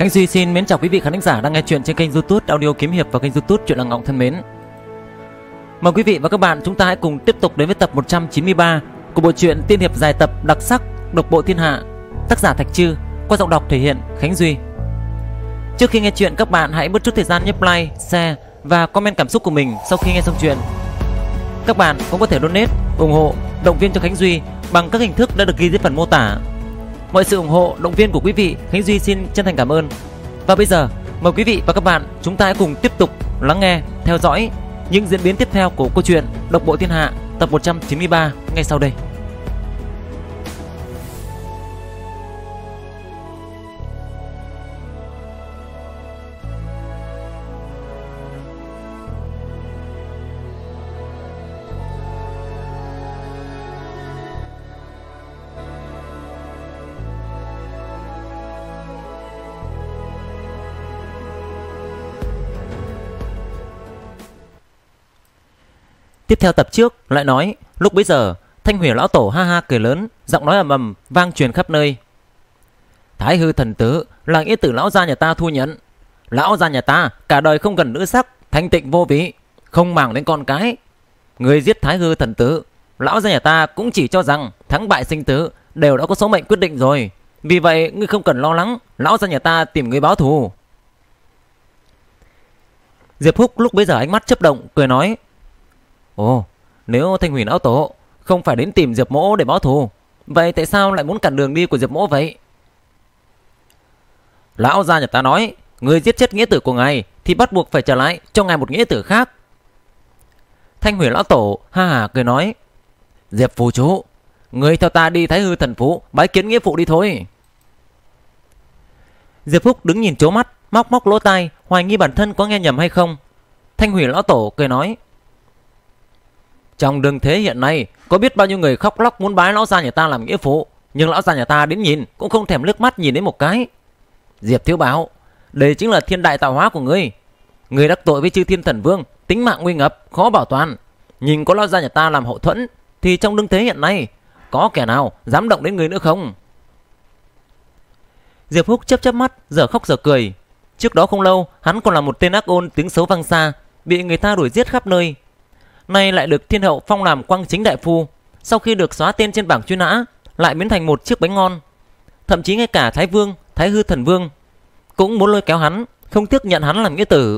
Khánh Duy xin mến chào quý vị khán giả đang nghe chuyện trên kênh YouTube Audio Kiếm Hiệp và kênh YouTube Chuyện Làng Ngọng thân mến. Mời quý vị và các bạn chúng ta hãy cùng tiếp tục đến với tập 193 của bộ truyện tiên hiệp dài tập đặc sắc Độc Bộ Thiên Hạ, tác giả Thạch Trư, qua giọng đọc thể hiện Khánh Duy. Trước khi nghe chuyện, các bạn hãy bớt chút thời gian nhấp like, share và comment cảm xúc của mình sau khi nghe xong chuyện. Các bạn cũng có thể donate, ủng hộ, động viên cho Khánh Duy bằng các hình thức đã được ghi dưới phần mô tả. Mọi sự ủng hộ, động viên của quý vị, Khánh Duy xin chân thành cảm ơn. Và bây giờ, mời quý vị và các bạn chúng ta hãy cùng tiếp tục lắng nghe, theo dõi những diễn biến tiếp theo của câu chuyện Độc Bộ Thiên Hạ tập 193 ngay sau đây. Tiếp theo tập trước lại nói, lúc bấy giờ Thanh Huyền lão tổ ha ha cười lớn, giọng nói ầm ầm vang truyền khắp nơi. Thái hư thần tử là nghĩa tử lão gia nhà ta thu nhận. Lão gia nhà ta cả đời không cần nữ sắc, thanh tịnh vô vị, không màng đến con cái. Người giết Thái hư thần tử, lão gia nhà ta cũng chỉ cho rằng thắng bại sinh tử đều đã có số mệnh quyết định rồi. Vì vậy ngươi không cần lo lắng, lão gia nhà ta tìm người báo thù. Diệp Húc lúc bấy giờ ánh mắt chớp động, cười nói: Ồ, nếu Thanh Huyền lão tổ không phải đến tìm Diệp Mỗ để báo thù, vậy tại sao lại muốn cản đường đi của Diệp Mỗ vậy? Lão gia nhà ta nói, người giết chết nghĩa tử của ngài thì bắt buộc phải trả lại cho ngài một nghĩa tử khác. Thanh Huyền lão tổ ha hả cười nói: Diệp phù chú, người theo ta đi Thái hư thần phủ bái kiến nghĩa phụ đi thôi. Diệp Húc đứng nhìn trố mắt, móc lỗ tai, hoài nghi bản thân có nghe nhầm hay không. Thanh Huyền lão tổ cười nói: Trong đường thế hiện nay có biết bao nhiêu người khóc lóc muốn bái lão gia nhà ta làm nghĩa phụ, nhưng lão gia nhà ta đến nhìn cũng không thèm liếc mắt nhìn đến một cái. Diệp thiếu bảo, đây chính là thiên đại tạo hóa của ngươi. Ngươi đắc tội với chư thiên thần vương, tính mạng nguy ngập, khó bảo toàn. Nhìn có lão gia nhà ta làm hậu thuẫn thì trong đường thế hiện nay có kẻ nào dám động đến người nữa không? Diệp Húc chớp mắt, giờ khóc giờ cười. Trước đó không lâu hắn còn là một tên ác ôn tiếng xấu vang xa, bị người ta đuổi giết khắp nơi. Nay lại được thiên hậu phong làm quang chính đại phu, sau khi được xóa tên trên bảng truy nã lại biến thành một chiếc bánh ngon. Thậm chí ngay cả Thái Vương, Thái hư thần vương cũng muốn lôi kéo hắn, không tiếc nhận hắn làm nghĩa tử.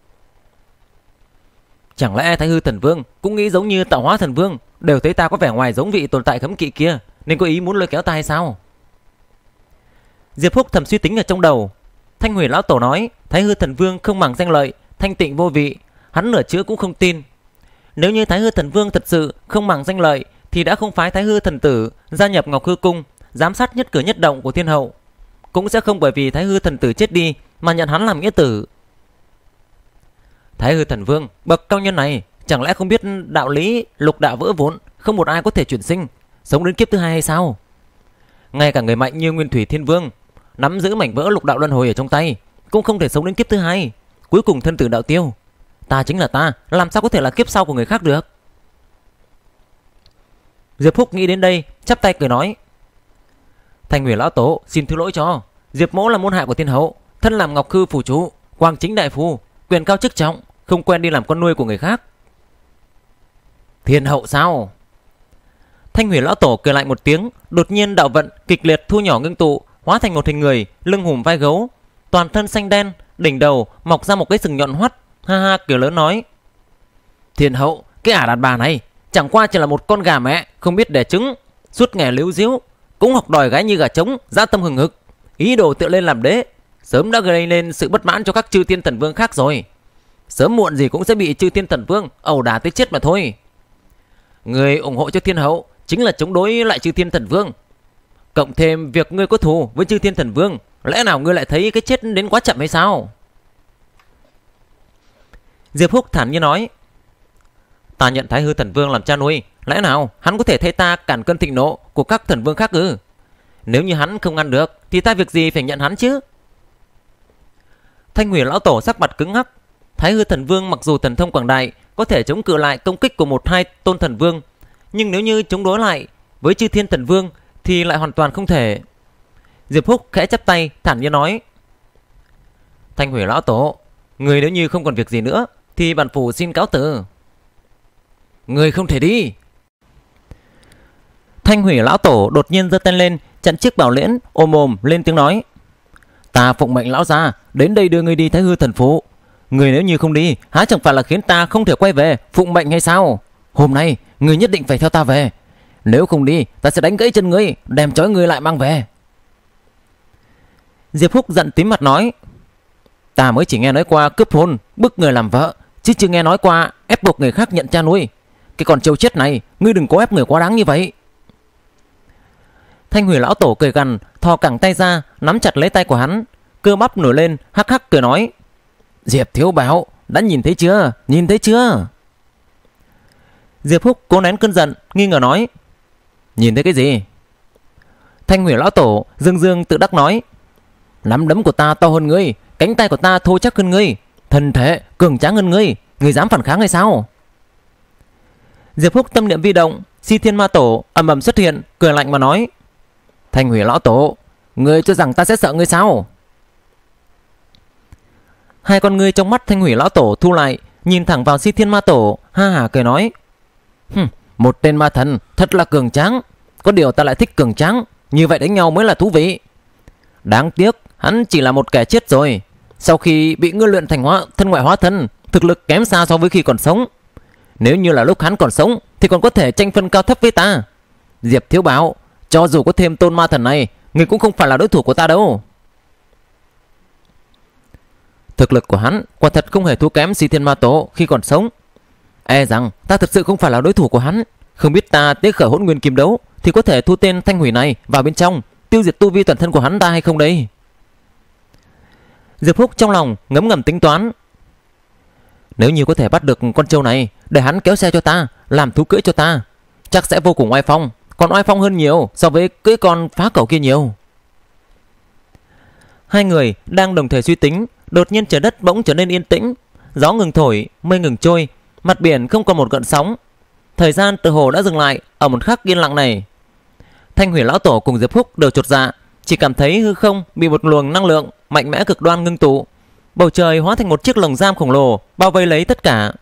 Chẳng lẽ Thái hư thần vương cũng nghĩ giống như Tạo Hóa thần vương, đều thấy ta có vẻ ngoài giống vị tồn tại cấm kỵ kia nên có ý muốn lôi kéo ta hay sao? Diệp Húc thầm suy tính ở trong đầu. Thanh Huyền lão tổ nói Thái hư thần vương không màng danh lợi, thanh tịnh vô vị, hắn nửa chữ cũng không tin. Nếu như Thái hư thần vương thật sự không màng danh lợi thì đã không phái Thái hư thần tử gia nhập Ngọc Hư cung, giám sát nhất cử nhất động của thiên hậu, cũng sẽ không bởi vì Thái hư thần tử chết đi mà nhận hắn làm nghĩa tử. Thái hư thần vương bậc cao nhân này chẳng lẽ không biết đạo lý lục đạo vỡ vụn, không một ai có thể chuyển sinh sống đến kiếp thứ hai hay sao? Ngay cả người mạnh như Nguyên Thủy Thiên Vương nắm giữ mảnh vỡ lục đạo luân hồi ở trong tay cũng không thể sống đến kiếp thứ hai, cuối cùng thân tử đạo tiêu. Ta chính là ta, làm sao có thể là kiếp sau của người khác được? Diệp Húc nghĩ đến đây, chắp tay cười nói: Thanh Huyền lão tổ xin thứ lỗi cho. Diệp Mỗ là môn hạ của thiên hậu, thân làm Ngọc Hư phủ chủ, quang chính đại phu, quyền cao chức trọng, không quen đi làm con nuôi của người khác. Thiên hậu sao? Thanh Huyền lão tổ cười lại một tiếng, đột nhiên đạo vận kịch liệt thu nhỏ ngưng tụ, hóa thành một hình người lưng hùm vai gấu, toàn thân xanh đen, đỉnh đầu mọc ra một cái sừng nhọn hoắt, ha ha cười lớn nói: Thiên hậu, cái ả đàn bà này chẳng qua chỉ là một con gà mẹ không biết đẻ trứng, suốt ngày líu díu, cũng học đòi gái như gà trống, dã tâm hừng hực, ý đồ tự lên làm đế, sớm đã gây nên sự bất mãn cho các chư thiên thần vương khác rồi. Sớm muộn gì cũng sẽ bị chư thiên thần vương ẩu đả tới chết mà thôi. Người ủng hộ cho thiên hậu chính là chống đối lại chư thiên thần vương, cộng thêm việc ngươi có thù với chư thiên thần vương, lẽ nào ngươi lại thấy cái chết đến quá chậm hay sao? Diệp Húc thản nhiên nói: Ta nhận Thái hư thần vương làm cha nuôi, lẽ nào hắn có thể thay ta cản cơn thịnh nộ của các thần vương khác ư? Nếu như hắn không ngăn được thì ta việc gì phải nhận hắn chứ? Thanh Huyền lão tổ sắc mặt cứng ngắc. Thái hư thần vương mặc dù thần thông quảng đại, có thể chống cự lại công kích của một hai tôn thần vương, nhưng nếu như chống đối lại với chư thiên thần vương thì lại hoàn toàn không thể. Diệp Húc khẽ chắp tay thản nhiên nói: Thanh Hủy lão tổ, người nếu như không còn việc gì nữa thì bản phủ xin cáo từ. Người không thể đi. Thanh Hủy lão tổ đột nhiên giơ tay lên chặn chiếc bảo liễn, ôm mồm lên tiếng nói: Ta phụng mệnh lão gia đến đây đưa ngươi đi Thái Hư thần phủ. Người nếu như không đi, há chẳng phải là khiến ta không thể quay về phụng mệnh hay sao? Hôm nay người nhất định phải theo ta về. Nếu không đi, ta sẽ đánh gãy chân ngươi, đem trói ngươi lại mang về. Diệp Húc giận tím mặt nói: Ta mới chỉ nghe nói qua cướp hôn, bức người làm vợ, chứ chưa nghe nói qua ép buộc người khác nhận cha nuôi. Cái con trâu chết này, ngươi đừng có ép người quá đáng như vậy. Thanh Hủy lão tổ cười gằn, thò cẳng tay ra nắm chặt lấy tay của hắn, cơ bắp nổi lên, hắc hắc cười nói: Diệp thiếu bảo, đã nhìn thấy chưa? Nhìn thấy chưa? Diệp Húc cố nén cơn giận, nghi ngờ nói: Nhìn thấy cái gì? Thanh Hủy lão tổ dương dương tự đắc nói: Nắm đấm của ta to hơn ngươi, cánh tay của ta thô chắc hơn ngươi, thân thể cường tráng hơn ngươi, ngươi dám phản kháng hay sao? Diệp Húc tâm niệm vi động, Si Thiên Ma Tổ ầm ầm xuất hiện, cười lạnh mà nói: Thanh Hủy lão tổ, ngươi cho rằng ta sẽ sợ ngươi sao? Hai con ngươi trong mắt Thanh Hủy lão tổ thu lại, nhìn thẳng vào Si Thiên Ma Tổ, ha hả cười nói: Một tên ma thần thật là cường tráng, có điều ta lại thích cường tráng, như vậy đánh nhau mới là thú vị. Đáng tiếc hắn chỉ là một kẻ chết rồi, sau khi bị ngươi luyện thành thân ngoại hóa thân, thực lực kém xa so với khi còn sống. Nếu như là lúc hắn còn sống thì còn có thể tranh phân cao thấp với ta. Diệp thiếu bảo, cho dù có thêm tôn ma thần này, ngươi cũng không phải là đối thủ của ta đâu. Thực lực của hắn quả thật không hề thua kém Si Thiên Ma Tổ khi còn sống. E rằng ta thật sự không phải là đối thủ của hắn. Không biết ta tế khởi hỗn nguyên kim đấu thì có thể thu tên Thanh Hủy này vào bên trong, tiêu diệt tu vi toàn thân của hắn ta hay không đây? Diệp Húc trong lòng ngấm ngầm tính toán: Nếu như có thể bắt được con trâu này, để hắn kéo xe cho ta, làm thú cưỡi cho ta, chắc sẽ vô cùng oai phong, còn oai phong hơn nhiều so với cưỡi con phá cẩu kia nhiều. Hai người đang đồng thời suy tính, đột nhiên trời đất bỗng trở nên yên tĩnh, gió ngừng thổi, mây ngừng trôi, mặt biển không còn một gợn sóng. Thời gian tự hồ đã dừng lại ở một khắc yên lặng này. Thanh Hủy lão tổ cùng Diệp Húc đều chột dạ, chỉ cảm thấy hư không bị một luồng năng lượng mạnh mẽ cực đoan ngưng tụ, bầu trời hóa thành một chiếc lồng giam khổng lồ bao vây lấy tất cả.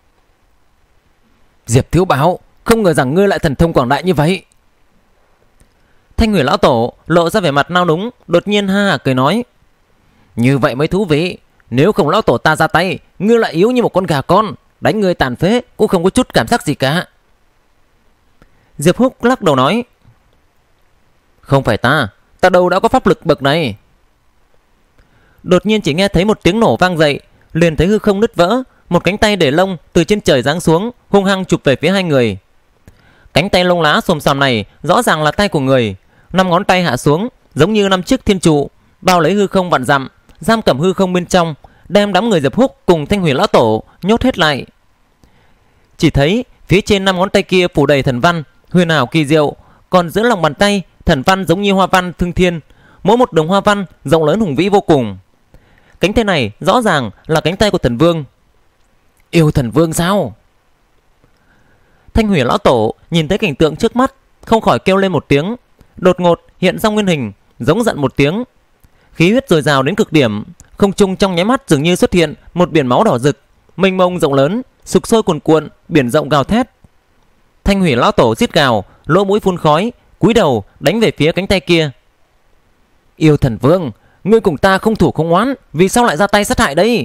Diệp thiếu bảo, không ngờ rằng ngươi lại thần thông quảng đại như vậy. Thanh Hủy lão tổ lộ ra vẻ mặt nao núng, đột nhiên ha hả cười nói: Như vậy mới thú vị. Nếu không lão tổ ta ra tay, ngươi lại yếu như một con gà con, đánh ngươi tàn phế cũng không có chút cảm giác gì cả. Diệp Húc lắc đầu nói: Không phải ta đâu đã có pháp lực bậc này. Đột nhiên chỉ nghe thấy một tiếng nổ vang dậy, liền thấy hư không nứt vỡ, một cánh tay để lông từ trên trời giáng xuống, hung hăng chụp về phía hai người. Cánh tay lông lá xồm xoàm này rõ ràng là tay của người, 5 ngón tay hạ xuống giống như 5 chiếc thiên trụ, bao lấy hư không vạn dặm, giam cầm hư không bên trong, đem đám người Diệp Húc cùng Thanh Hủy lão tổ nhốt hết lại. Chỉ thấy phía trên 5 ngón tay kia phủ đầy thần văn huyền ảo kỳ diệu, còn giữa lòng bàn tay thần văn giống như hoa văn thương thiên, mỗi một đường hoa văn rộng lớn hùng vĩ vô cùng. Cánh tay này rõ ràng là cánh tay của thần vương. Yêu thần vương sao? Thanh Hủy lão tổ nhìn thấy cảnh tượng trước mắt, không khỏi kêu lên một tiếng, đột ngột hiện ra nguyên hình, giống giận một tiếng. Khí huyết dồi dào đến cực điểm, không trung trong nháy mắt dường như xuất hiện một biển máu đỏ rực, mênh mông rộng lớn, sục sôi cuồn cuộn, biển rộng gào thét. Thanh Hủy lão tổ rít gào, lỗ mũi phun khói, cúi đầu đánh về phía cánh tay kia. Yêu thần vương, ngươi cùng ta không thủ không oán, vì sao lại ra tay sát hại đây?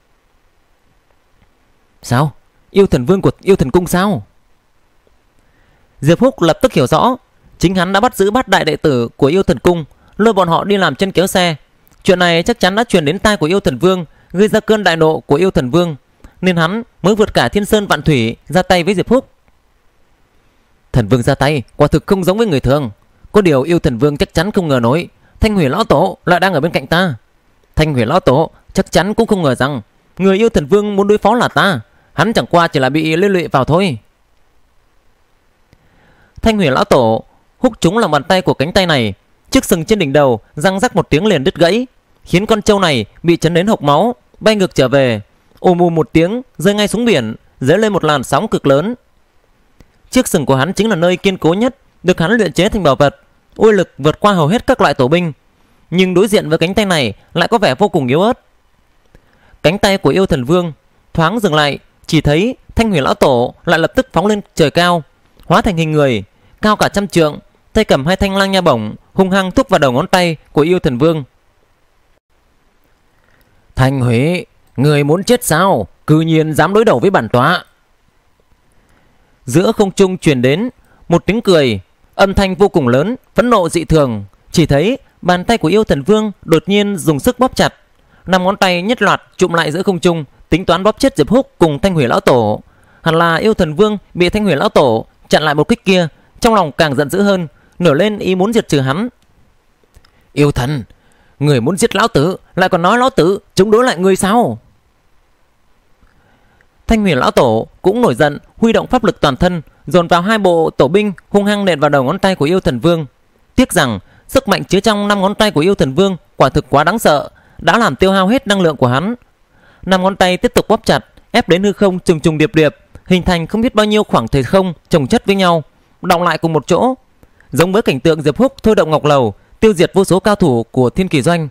Sao? Yêu thần vương của yêu thần cung sao? Diệp Húc lập tức hiểu rõ, chính hắn đã bắt giữ 8 đại đệ tử của yêu thần cung, lôi bọn họ đi làm chân kéo xe. Chuyện này chắc chắn đã truyền đến tai của yêu thần vương, gây ra cơn đại nộ của yêu thần vương, nên hắn mới vượt cả thiên sơn vạn thủy ra tay với Diệp Húc. Thần vương ra tay quả thực không giống với người thường, có điều yêu thần vương chắc chắn không ngờ nổi Thanh Hủy lão tổ lại đang ở bên cạnh ta. Thanh Hủy lão tổ chắc chắn cũng không ngờ rằng người yêu thần vương muốn đối phó là ta, hắn chẳng qua chỉ là bị liên lụy vào thôi. Thanh Hủy lão tổ húc trúng lòng bàn tay của cánh tay này, chiếc sừng trên đỉnh đầu răng rắc một tiếng liền đứt gãy, khiến con trâu này bị chấn đến hộc máu, bay ngược trở về, ù mù một tiếng rơi ngay xuống biển, dấy lên một làn sóng cực lớn. Chiếc sừng của hắn chính là nơi kiên cố nhất, được hắn luyện chế thành bảo vật, uy lực vượt qua hầu hết các loại tổ binh, nhưng đối diện với cánh tay này lại có vẻ vô cùng yếu ớt. Cánh tay của Yêu Thần Vương thoáng dừng lại, chỉ thấy Thanh Huyền lão tổ lại lập tức phóng lên trời cao, hóa thành hình người cao cả trăm trượng, tay cầm hai thanh lang nha bổng hung hăng thúc vào đầu ngón tay của Yêu Thần Vương. Thanh Huế, người muốn chết sao? Cư nhiên dám đối đầu với bản tọa. Giữa không trung truyền đến một tiếng cười, âm thanh vô cùng lớn, phẫn nộ dị thường. Chỉ thấy bàn tay của Yêu Thần Vương đột nhiên dùng sức bóp chặt, 5 ngón tay nhất loạt chụm lại giữa không trung, tính toán bóp chết Diệp Húc cùng Thanh Huyền lão tổ. Hẳn là Yêu Thần Vương bị Thanh Huyền lão tổ chặn lại một kích kia, trong lòng càng giận dữ hơn, nổi lên ý muốn diệt trừ hắn. Yêu Thần, người muốn giết lão tử, lại còn nói lão tử chống đối lại người sao? Thanh Huyền lão tổ cũng nổi giận, huy động pháp lực toàn thân, dồn vào hai bộ tổ binh hung hăng nện vào đầu ngón tay của Yêu Thần Vương. Tiếc rằng sức mạnh chứa trong 5 ngón tay của Yêu Thần Vương quả thực quá đáng sợ, đã làm tiêu hao hết năng lượng của hắn. 5 ngón tay tiếp tục bóp chặt, ép đến hư không trùng trùng điệp điệp, hình thành không biết bao nhiêu khoảng thời không chồng chất với nhau, đọng lại cùng một chỗ, giống với cảnh tượng Diệp Húc thôi động Ngọc Lầu, tiêu diệt vô số cao thủ của Thiên Kỳ Doanh.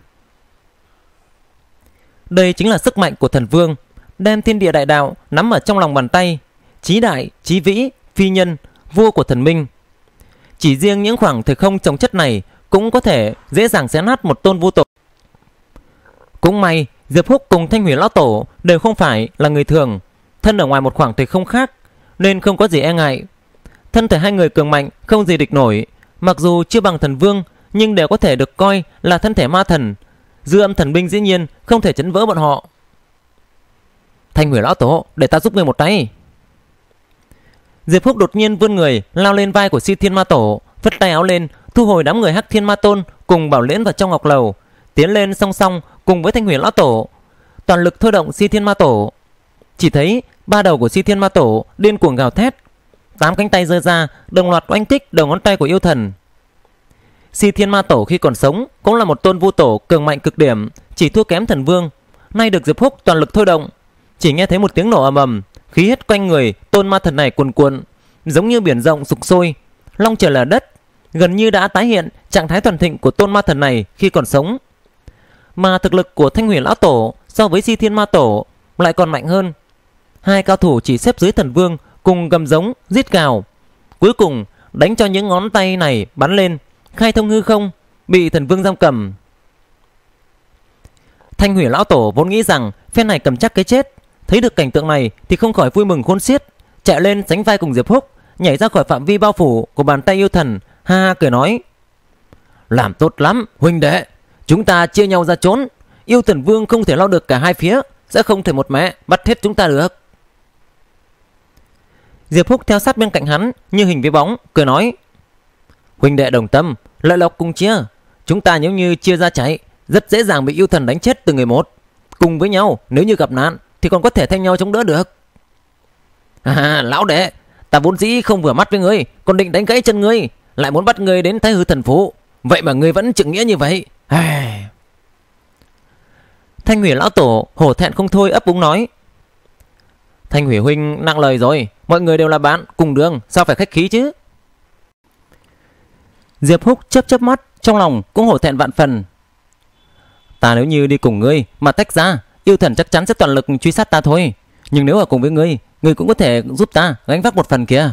Đây chính là sức mạnh của Thần Vương, đem thiên địa đại đạo nắm ở trong lòng bàn tay, chí đại, chí vĩ, phi nhân, vua của thần minh. Chỉ riêng những khoảng thời không chồng chất này cũng có thể dễ dàng xé nát một tôn vô tổ. Cũng may Diệp Húc cùng Thanh Huyền lão tổ đều không phải là người thường, thân ở ngoài một khoảng thời không khác, nên không có gì e ngại. Thân thể hai người cường mạnh, không gì địch nổi, mặc dù chưa bằng Thần Vương nhưng đều có thể được coi là thân thể ma thần. Dư âm thần binh dĩ nhiên không thể chấn vỡ bọn họ. Thanh Huyền lão tổ, để ta giúp ngươi một tay. Diệp Húc đột nhiên vươn người lao lên vai của Si Thiên Ma Tổ, vất tay áo lên, thu hồi đám người Hắc Thiên Ma Tôn cùng Bảo Liễn vào trong Ngọc Lầu, tiến lên song song cùng với Thanh Huyền lão tổ, toàn lực thôi động Si Thiên Ma Tổ. Chỉ thấy ba đầu của Si Thiên Ma Tổ điên cuồng gào thét, 8 cánh tay giơ ra đồng loạt oanh kích đầu ngón tay của yêu thần. Si Thiên Ma Tổ khi còn sống cũng là một tôn vu tổ cường mạnh cực điểm, chỉ thua kém Thần Vương. Nay được Diệp Húc toàn lực thôi động, chỉ nghe thấy một tiếng nổ ầm ầm, khí huyết quanh người tôn ma thần này cuồn cuộn, giống như biển rộng sục sôi, long trời lở đất, gần như đã tái hiện trạng thái toàn thịnh của tôn ma thần này khi còn sống. Mà thực lực của Thanh Huyền lão tổ so với Si Thiên Ma Tổ lại còn mạnh hơn. Hai cao thủ chỉ xếp dưới Thần Vương cùng gầm giống rít gào, cuối cùng đánh cho những ngón tay này bắn lên, khai thông hư không, bị Thần Vương giam cầm. Thanh Huyền lão tổ vốn nghĩ rằng phen này cầm chắc cái chết, thấy được cảnh tượng này thì không khỏi vui mừng khôn xiết, chạy lên sánh vai cùng Diệp Húc, nhảy ra khỏi phạm vi bao phủ của bàn tay yêu thần, ha ha cười nói: làm tốt lắm huynh đệ, chúng ta chia nhau ra trốn, yêu Thần Vương không thể lo được cả hai phía, sẽ không thể một mẻ bắt hết chúng ta được. Diệp Húc theo sát bên cạnh hắn như hình với bóng, cười nói: huynh đệ đồng tâm, lợi lộc cùng chia, chúng ta nếu như chia ra chạy, rất dễ dàng bị yêu thần đánh chết từ người một. Cùng với nhau, nếu như gặp nạn thì còn có thể thay nhau chống đỡ được. Lão đệ, ta vốn dĩ không vừa mắt với ngươi, còn định đánh gãy chân ngươi, lại muốn bắt ngươi đến Thái Hư Thần Phủ, vậy mà ngươi vẫn trượng nghĩa như vậy. Thanh Huyền lão tổ hổ thẹn không thôi, ấp úng nói: Thanh Huyền huynh nặng lời rồi, mọi người đều là bạn cùng đường, sao phải khách khí chứ? Diệp Húc chớp chớp mắt, trong lòng cũng hổ thẹn vạn phần. Ta nếu như đi cùng ngươi mà tách ra, yêu thần chắc chắn sẽ toàn lực truy sát ta thôi. Nhưng nếu ở cùng với ngươi, ngươi cũng có thể giúp ta gánh vác một phần kìa.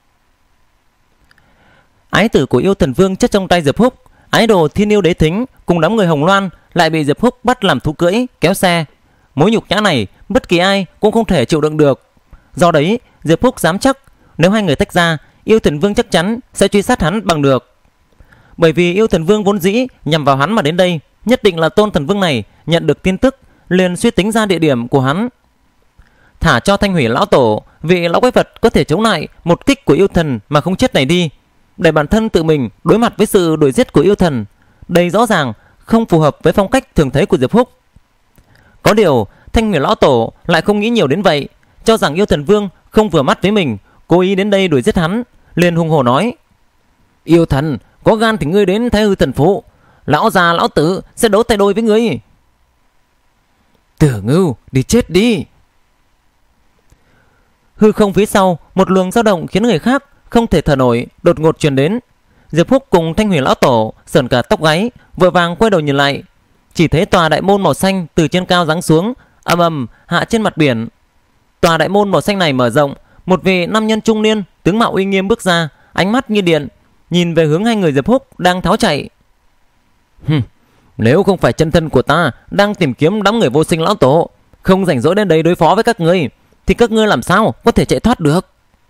Ái tử của yêu thần vương chết trong tay Diệp Húc, ái đồ Thiên Yêu Đế Thính cùng đám người Hồng Loan lại bị Diệp Húc bắt làm thú cưỡi kéo xe. Mối nhục nhã này bất kỳ ai cũng không thể chịu đựng được. Do đấy Diệp Húc dám chắc nếu hai người tách ra, yêu thần vương chắc chắn sẽ truy sát hắn bằng được. Bởi vì yêu thần vương vốn dĩ nhằm vào hắn mà đến đây, nhất định là tôn thần vương này nhận được tin tức liền suy tính ra địa điểm của hắn. Thả cho Thanh Huyền lão tổ, vị lão quái vật có thể chống lại một kích của yêu thần mà không chết này đi, để bản thân tự mình đối mặt với sự đuổi giết của yêu thần. Đây rõ ràng không phù hợp với phong cách thường thấy của Diệp Húc. Có điều Thanh Huyền lão tổ lại không nghĩ nhiều đến vậy, cho rằng yêu thần vương không vừa mắt với mình, cố ý đến đây đuổi giết hắn, liền hùng hổ nói: yêu thần, có gan thì ngươi đến Thái Hư Thần Phủ, lão già lão tử sẽ đấu tay đôi với ngươi. Tử Ngưu, đi chết đi. Hư không phía sau một luồng dao động khiến người khác không thể thở nổi đột ngột truyền đến. Diệp Húc cùng Thanh Huyền lão tổ sởn cả tóc gáy, vội vàng quay đầu nhìn lại, chỉ thấy tòa đại môn màu xanh từ trên cao giáng xuống, ầm ầm hạ trên mặt biển. Tòa đại môn màu xanh này mở rộng, một vị nam nhân trung niên tướng mạo uy nghiêm bước ra, ánh mắt như điện, nhìn về hướng hai người Diệp Húc đang tháo chạy. Nếu không phải chân thân của ta đang tìm kiếm đám người vô sinh lão tổ, không rảnh rỗi đến đây đối phó với các ngươi, thì các ngươi làm sao có thể chạy thoát được?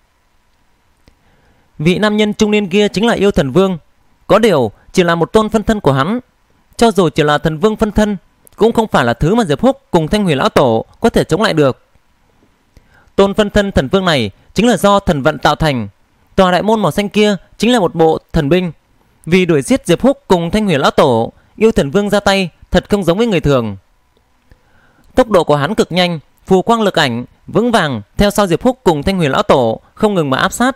Vị nam nhân trung niên kia chính là Yêu Thần Vương. Có điều chỉ là một tôn phân thân của hắn. Cho dù chỉ là thần vương phân thân, cũng không phải là thứ mà Diệp Húc cùng Thanh Huyền lão tổ có thể chống lại được. Tôn phân thân thần vương này chính là do thần vận tạo thành. Tòa đại môn màu xanh kia chính là một bộ thần binh. Vì đuổi giết Diệp Húc cùng Thanh Huyền lão tổ, Yêu Thần Vương ra tay thật không giống với người thường. Tốc độ của hắn cực nhanh, phù quang lực ảnh vững vàng theo sau Diệp Húc cùng Thanh Huyền lão tổ không ngừng mà áp sát.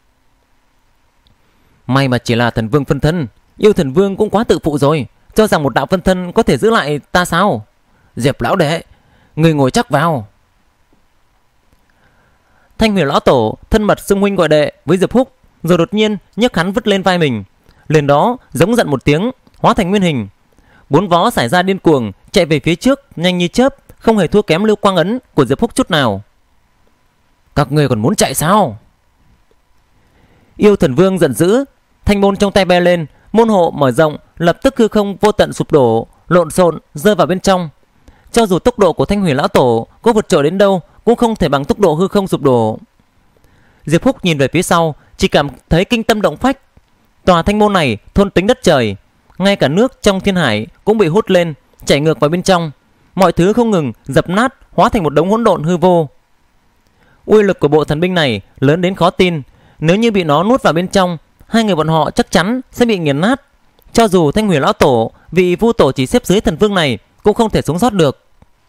May mà chỉ là thần vương phân thân, Yêu Thần Vương cũng quá tự phụ rồi, cho rằng một đạo phân thân có thể giữ lại ta sao? Diệp lão đệ, người ngồi chắc vào. Thanh Huyền lão tổ thân mật xưng huynh gọi đệ với Diệp Húc, rồi đột nhiên nhấc hắn vứt lên vai mình, liền đó giống giận một tiếng, hóa thành nguyên hình. Bốn vó xảy ra điên cuồng chạy về phía trước, nhanh như chớp, không hề thua kém lưu quang ấn của Diệp Húc chút nào. Các ngươi còn muốn chạy sao? Yêu Thần Vương giận dữ, thanh môn trong tay be lên, môn hộ mở rộng, lập tức hư không vô tận sụp đổ, lộn xộn rơi vào bên trong. Cho dù tốc độ của Thanh Huyền lão tổ có vượt trội đến đâu, cũng không thể bằng tốc độ hư không sụp đổ. Diệp Húc nhìn về phía sau, chỉ cảm thấy kinh tâm động phách. Tòa thanh môn này thôn tính đất trời, ngay cả nước trong thiên hải cũng bị hút lên, chảy ngược vào bên trong. Mọi thứ không ngừng dập nát, hóa thành một đống hỗn độn hư vô. Uy lực của bộ thần binh này lớn đến khó tin. Nếu như bị nó nuốt vào bên trong, hai người bọn họ chắc chắn sẽ bị nghiền nát. Cho dù Thanh Huyền lão tổ, vị vu tổ chỉ xếp dưới thần vương này, cũng không thể sống sót được.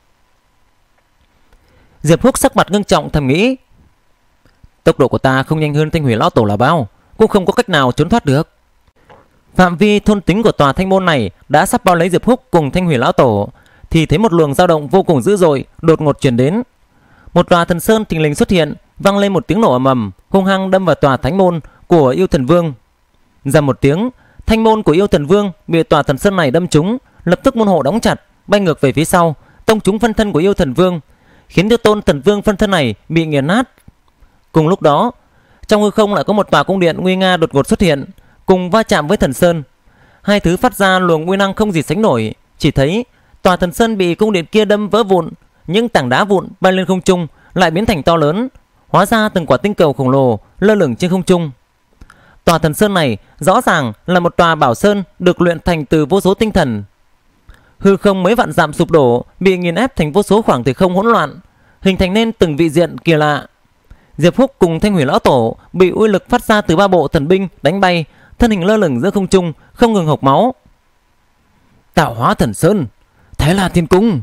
Diệp Húc sắc mặt ngưng trọng thầm nghĩ, tốc độ của ta không nhanh hơn Thanh Huyền lão tổ là bao, cũng không có cách nào trốn thoát được. Phạm vi thôn tính của tòa thanh môn này đã sắp bao lấy Diệp Húc cùng Thanh Huyền lão tổ, thì thấy một luồng dao động vô cùng dữ dội đột ngột truyền đến. Một tòa thần sơn thình lình xuất hiện, vang lên một tiếng nổ ầm ầm, hung hăng đâm vào tòa thánh môn của Yêu Thần Vương. Dầm một tiếng, thanh môn của Yêu Thần Vương bị tòa thần sơn này đâm trúng, lập tức môn hộ đóng chặt, bay ngược về phía sau, tông trúng phân thân của Yêu Thần Vương, khiến cho tôn thần vương phân thân này bị nghiền nát. Cùng lúc đó, trong hư không lại có một tòa cung điện nguy nga đột ngột xuất hiện, cùng va chạm với thần sơn. Hai thứ phát ra luồng uy năng không gì sánh nổi. Chỉ thấy tòa thần sơn bị cung điện kia đâm vỡ vụn, những tảng đá vụn bay lên không trung lại biến thành to lớn, hóa ra từng quả tinh cầu khổng lồ lơ lửng trên không trung. Tòa thần sơn này rõ ràng là một tòa bảo sơn được luyện thành từ vô số tinh thần. Hư không mấy vạn dặm sụp đổ, bị nghiền ép thành vô số khoảng thời không hỗn loạn, hình thành nên từng vị diện kỳ lạ. Diệp Húc cùng Thanh Huyền lão tổ bị uy lực phát ra từ ba bộ thần binh đánh bay, thân hình lơ lửng giữa không trung, không ngừng hộc máu. Tạo hóa thần sơn, Thế là thiên cung.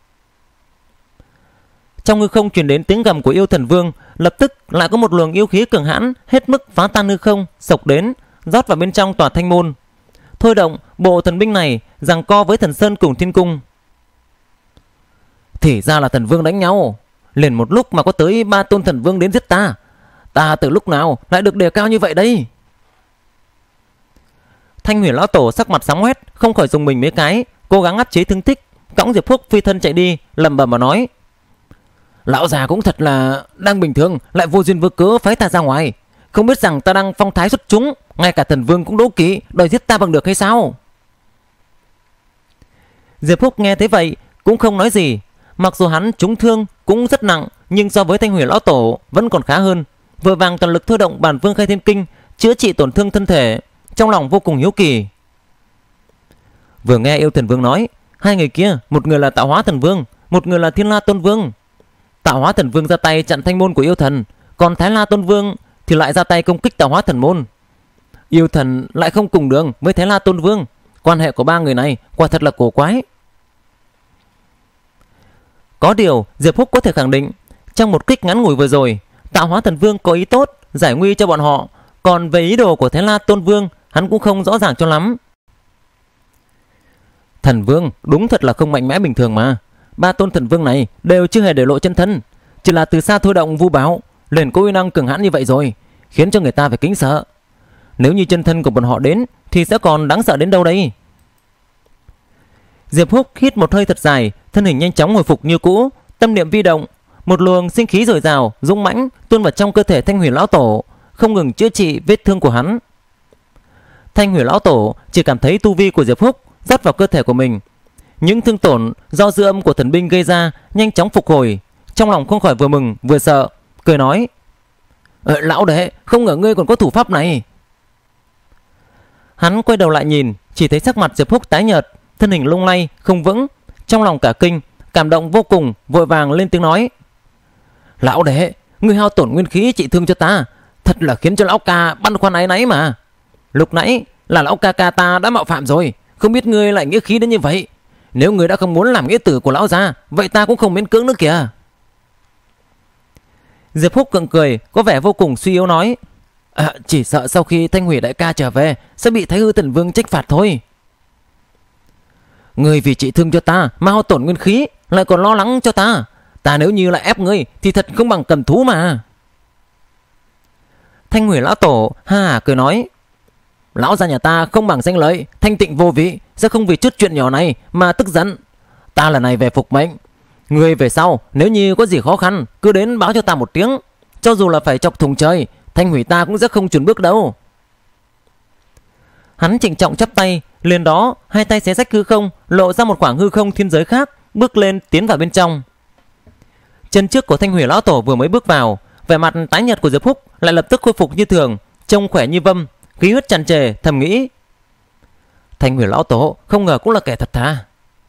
Trong hư không truyền đến tiếng gầm của Yêu Thần Vương, lập tức lại có một luồng yêu khí cường hãn hết mức phá tan hư không xộc đến, rót vào bên trong tòa thanh môn, thôi động bộ thần binh này giằng co với thần sơn cùng thiên cung. Thì ra là thần vương đánh nhau, liền một lúc mà có tới 3 tôn thần vương đến giết ta. Ta từ lúc nào lại được đề cao như vậy đây? Thanh Huyền lão tổ sắc mặt sáng hoét, không khỏi dùng mình mấy cái, cố gắng áp chế thương tích, cõng Diệp Húc phi thân chạy đi, lẩm bẩm mà nói: lão già cũng thật là đang bình thường lại vô duyên vô cớ phái ta ra ngoài, không biết rằng ta đang phong thái xuất chúng, ngay cả thần vương cũng đố kỵ, đòi giết ta bằng được hay sao? Diệp Húc nghe thế vậy cũng không nói gì. Mặc dù hắn trúng thương cũng rất nặng, nhưng so với Thanh Huyền lão tổ vẫn còn khá hơn. Vội vàng toàn lực thôi động Bản Vương Khai Thiên Kinh chữa trị tổn thương thân thể, trong lòng vô cùng hiếu kỳ. Vừa nghe Yêu Thần Vương nói, hai người kia, một người là Tạo Hóa Thần Vương, một người là Thiên La Tôn Vương. Tạo Hóa Thần Vương ra tay chặn thanh môn của yêu thần, còn Thái La Tôn Vương thì lại ra tay công kích Tạo Hóa Thần môn. Yêu thần lại không cùng đường với Thái La Tôn Vương, quan hệ của ba người này quả thật là cổ quái. Có điều Diệp Húc có thể khẳng định, trong một kích ngắn ngủi vừa rồi, Tạo Hóa Thần Vương có ý tốt giải nguy cho bọn họ, còn về ý đồ của Thái La Tôn Vương hắn cũng không rõ ràng cho lắm. Thần Vương đúng thật là không mạnh mẽ bình thường mà. Ba tôn thần vương này đều chưa hề để lộ chân thân, chỉ là từ xa thôi động vu báo liền có uy năng cường hãn như vậy rồi, khiến cho người ta phải kính sợ. Nếu như chân thân của bọn họ đến thì sẽ còn đáng sợ đến đâu đây? Diệp Húc hít một hơi thật dài, thân hình nhanh chóng hồi phục như cũ, tâm niệm vi động, một luồng sinh khí dồi dào, dũng mãnh tuôn vào trong cơ thể Thanh Huyền lão tổ, không ngừng chữa trị vết thương của hắn. Thanh Huyền lão tổ chỉ cảm thấy tu vi của Diệp Húc rót vào cơ thể của mình, những thương tổn do dư âm của thần binh gây ra nhanh chóng phục hồi, trong lòng không khỏi vừa mừng vừa sợ, cười nói: Lão đệ, không ngờ ngươi còn có thủ pháp này. Hắn quay đầu lại nhìn, chỉ thấy sắc mặt Diệp Húc tái nhợt, thân hình lung lay không vững, trong lòng cả kinh, cảm động vô cùng, vội vàng lên tiếng nói: Lão đệ, ngươi hao tổn nguyên khí trị thương cho ta, thật là khiến cho lão ca băn khoăn áy náy mà. Lúc nãy là lão ca ta đã mạo phạm rồi, không biết ngươi lại nghĩa khí đến như vậy. Nếu ngươi đã không muốn làm nghĩa tử của lão gia, vậy ta cũng không miễn cưỡng nữa kìa. Diệp Húc gượng cười, có vẻ vô cùng suy yếu nói: Chỉ sợ sau khi Thanh Hủy đại ca trở về sẽ bị Thái Hư Thần Vương trách phạt thôi. Ngươi vì trị thương cho ta mà hao tổn nguyên khí, lại còn lo lắng cho ta. Ta nếu như lại ép ngươi thì thật không bằng cầm thú mà. Thanh Hủy lão tổ ha cười nói: Lão gia nhà ta không bằng danh lợi, thanh tịnh vô vị, sẽ không vì chút chuyện nhỏ này mà tức giận. Ta lần này về phục mệnh, ngươi về sau nếu như có gì khó khăn cứ đến báo cho ta một tiếng, cho dù là phải chọc thùng trời, Thanh Hủy ta cũng sẽ không chùn bước đâu. Hắn trịnh trọng chắp tay, liền đó hai tay xé rách hư không, lộ ra một khoảng hư không thiên giới khác, bước lên tiến vào bên trong. Chân trước của Thanh Hủy lão tổ vừa mới bước vào, vẻ mặt tái nhợt của Diệp Húc lại lập tức khôi phục như thường, trông khỏe như vâm, khí huyết tràn trề, thầm nghĩ: Thanh Hủy lão tổ không ngờ cũng là kẻ thật thà.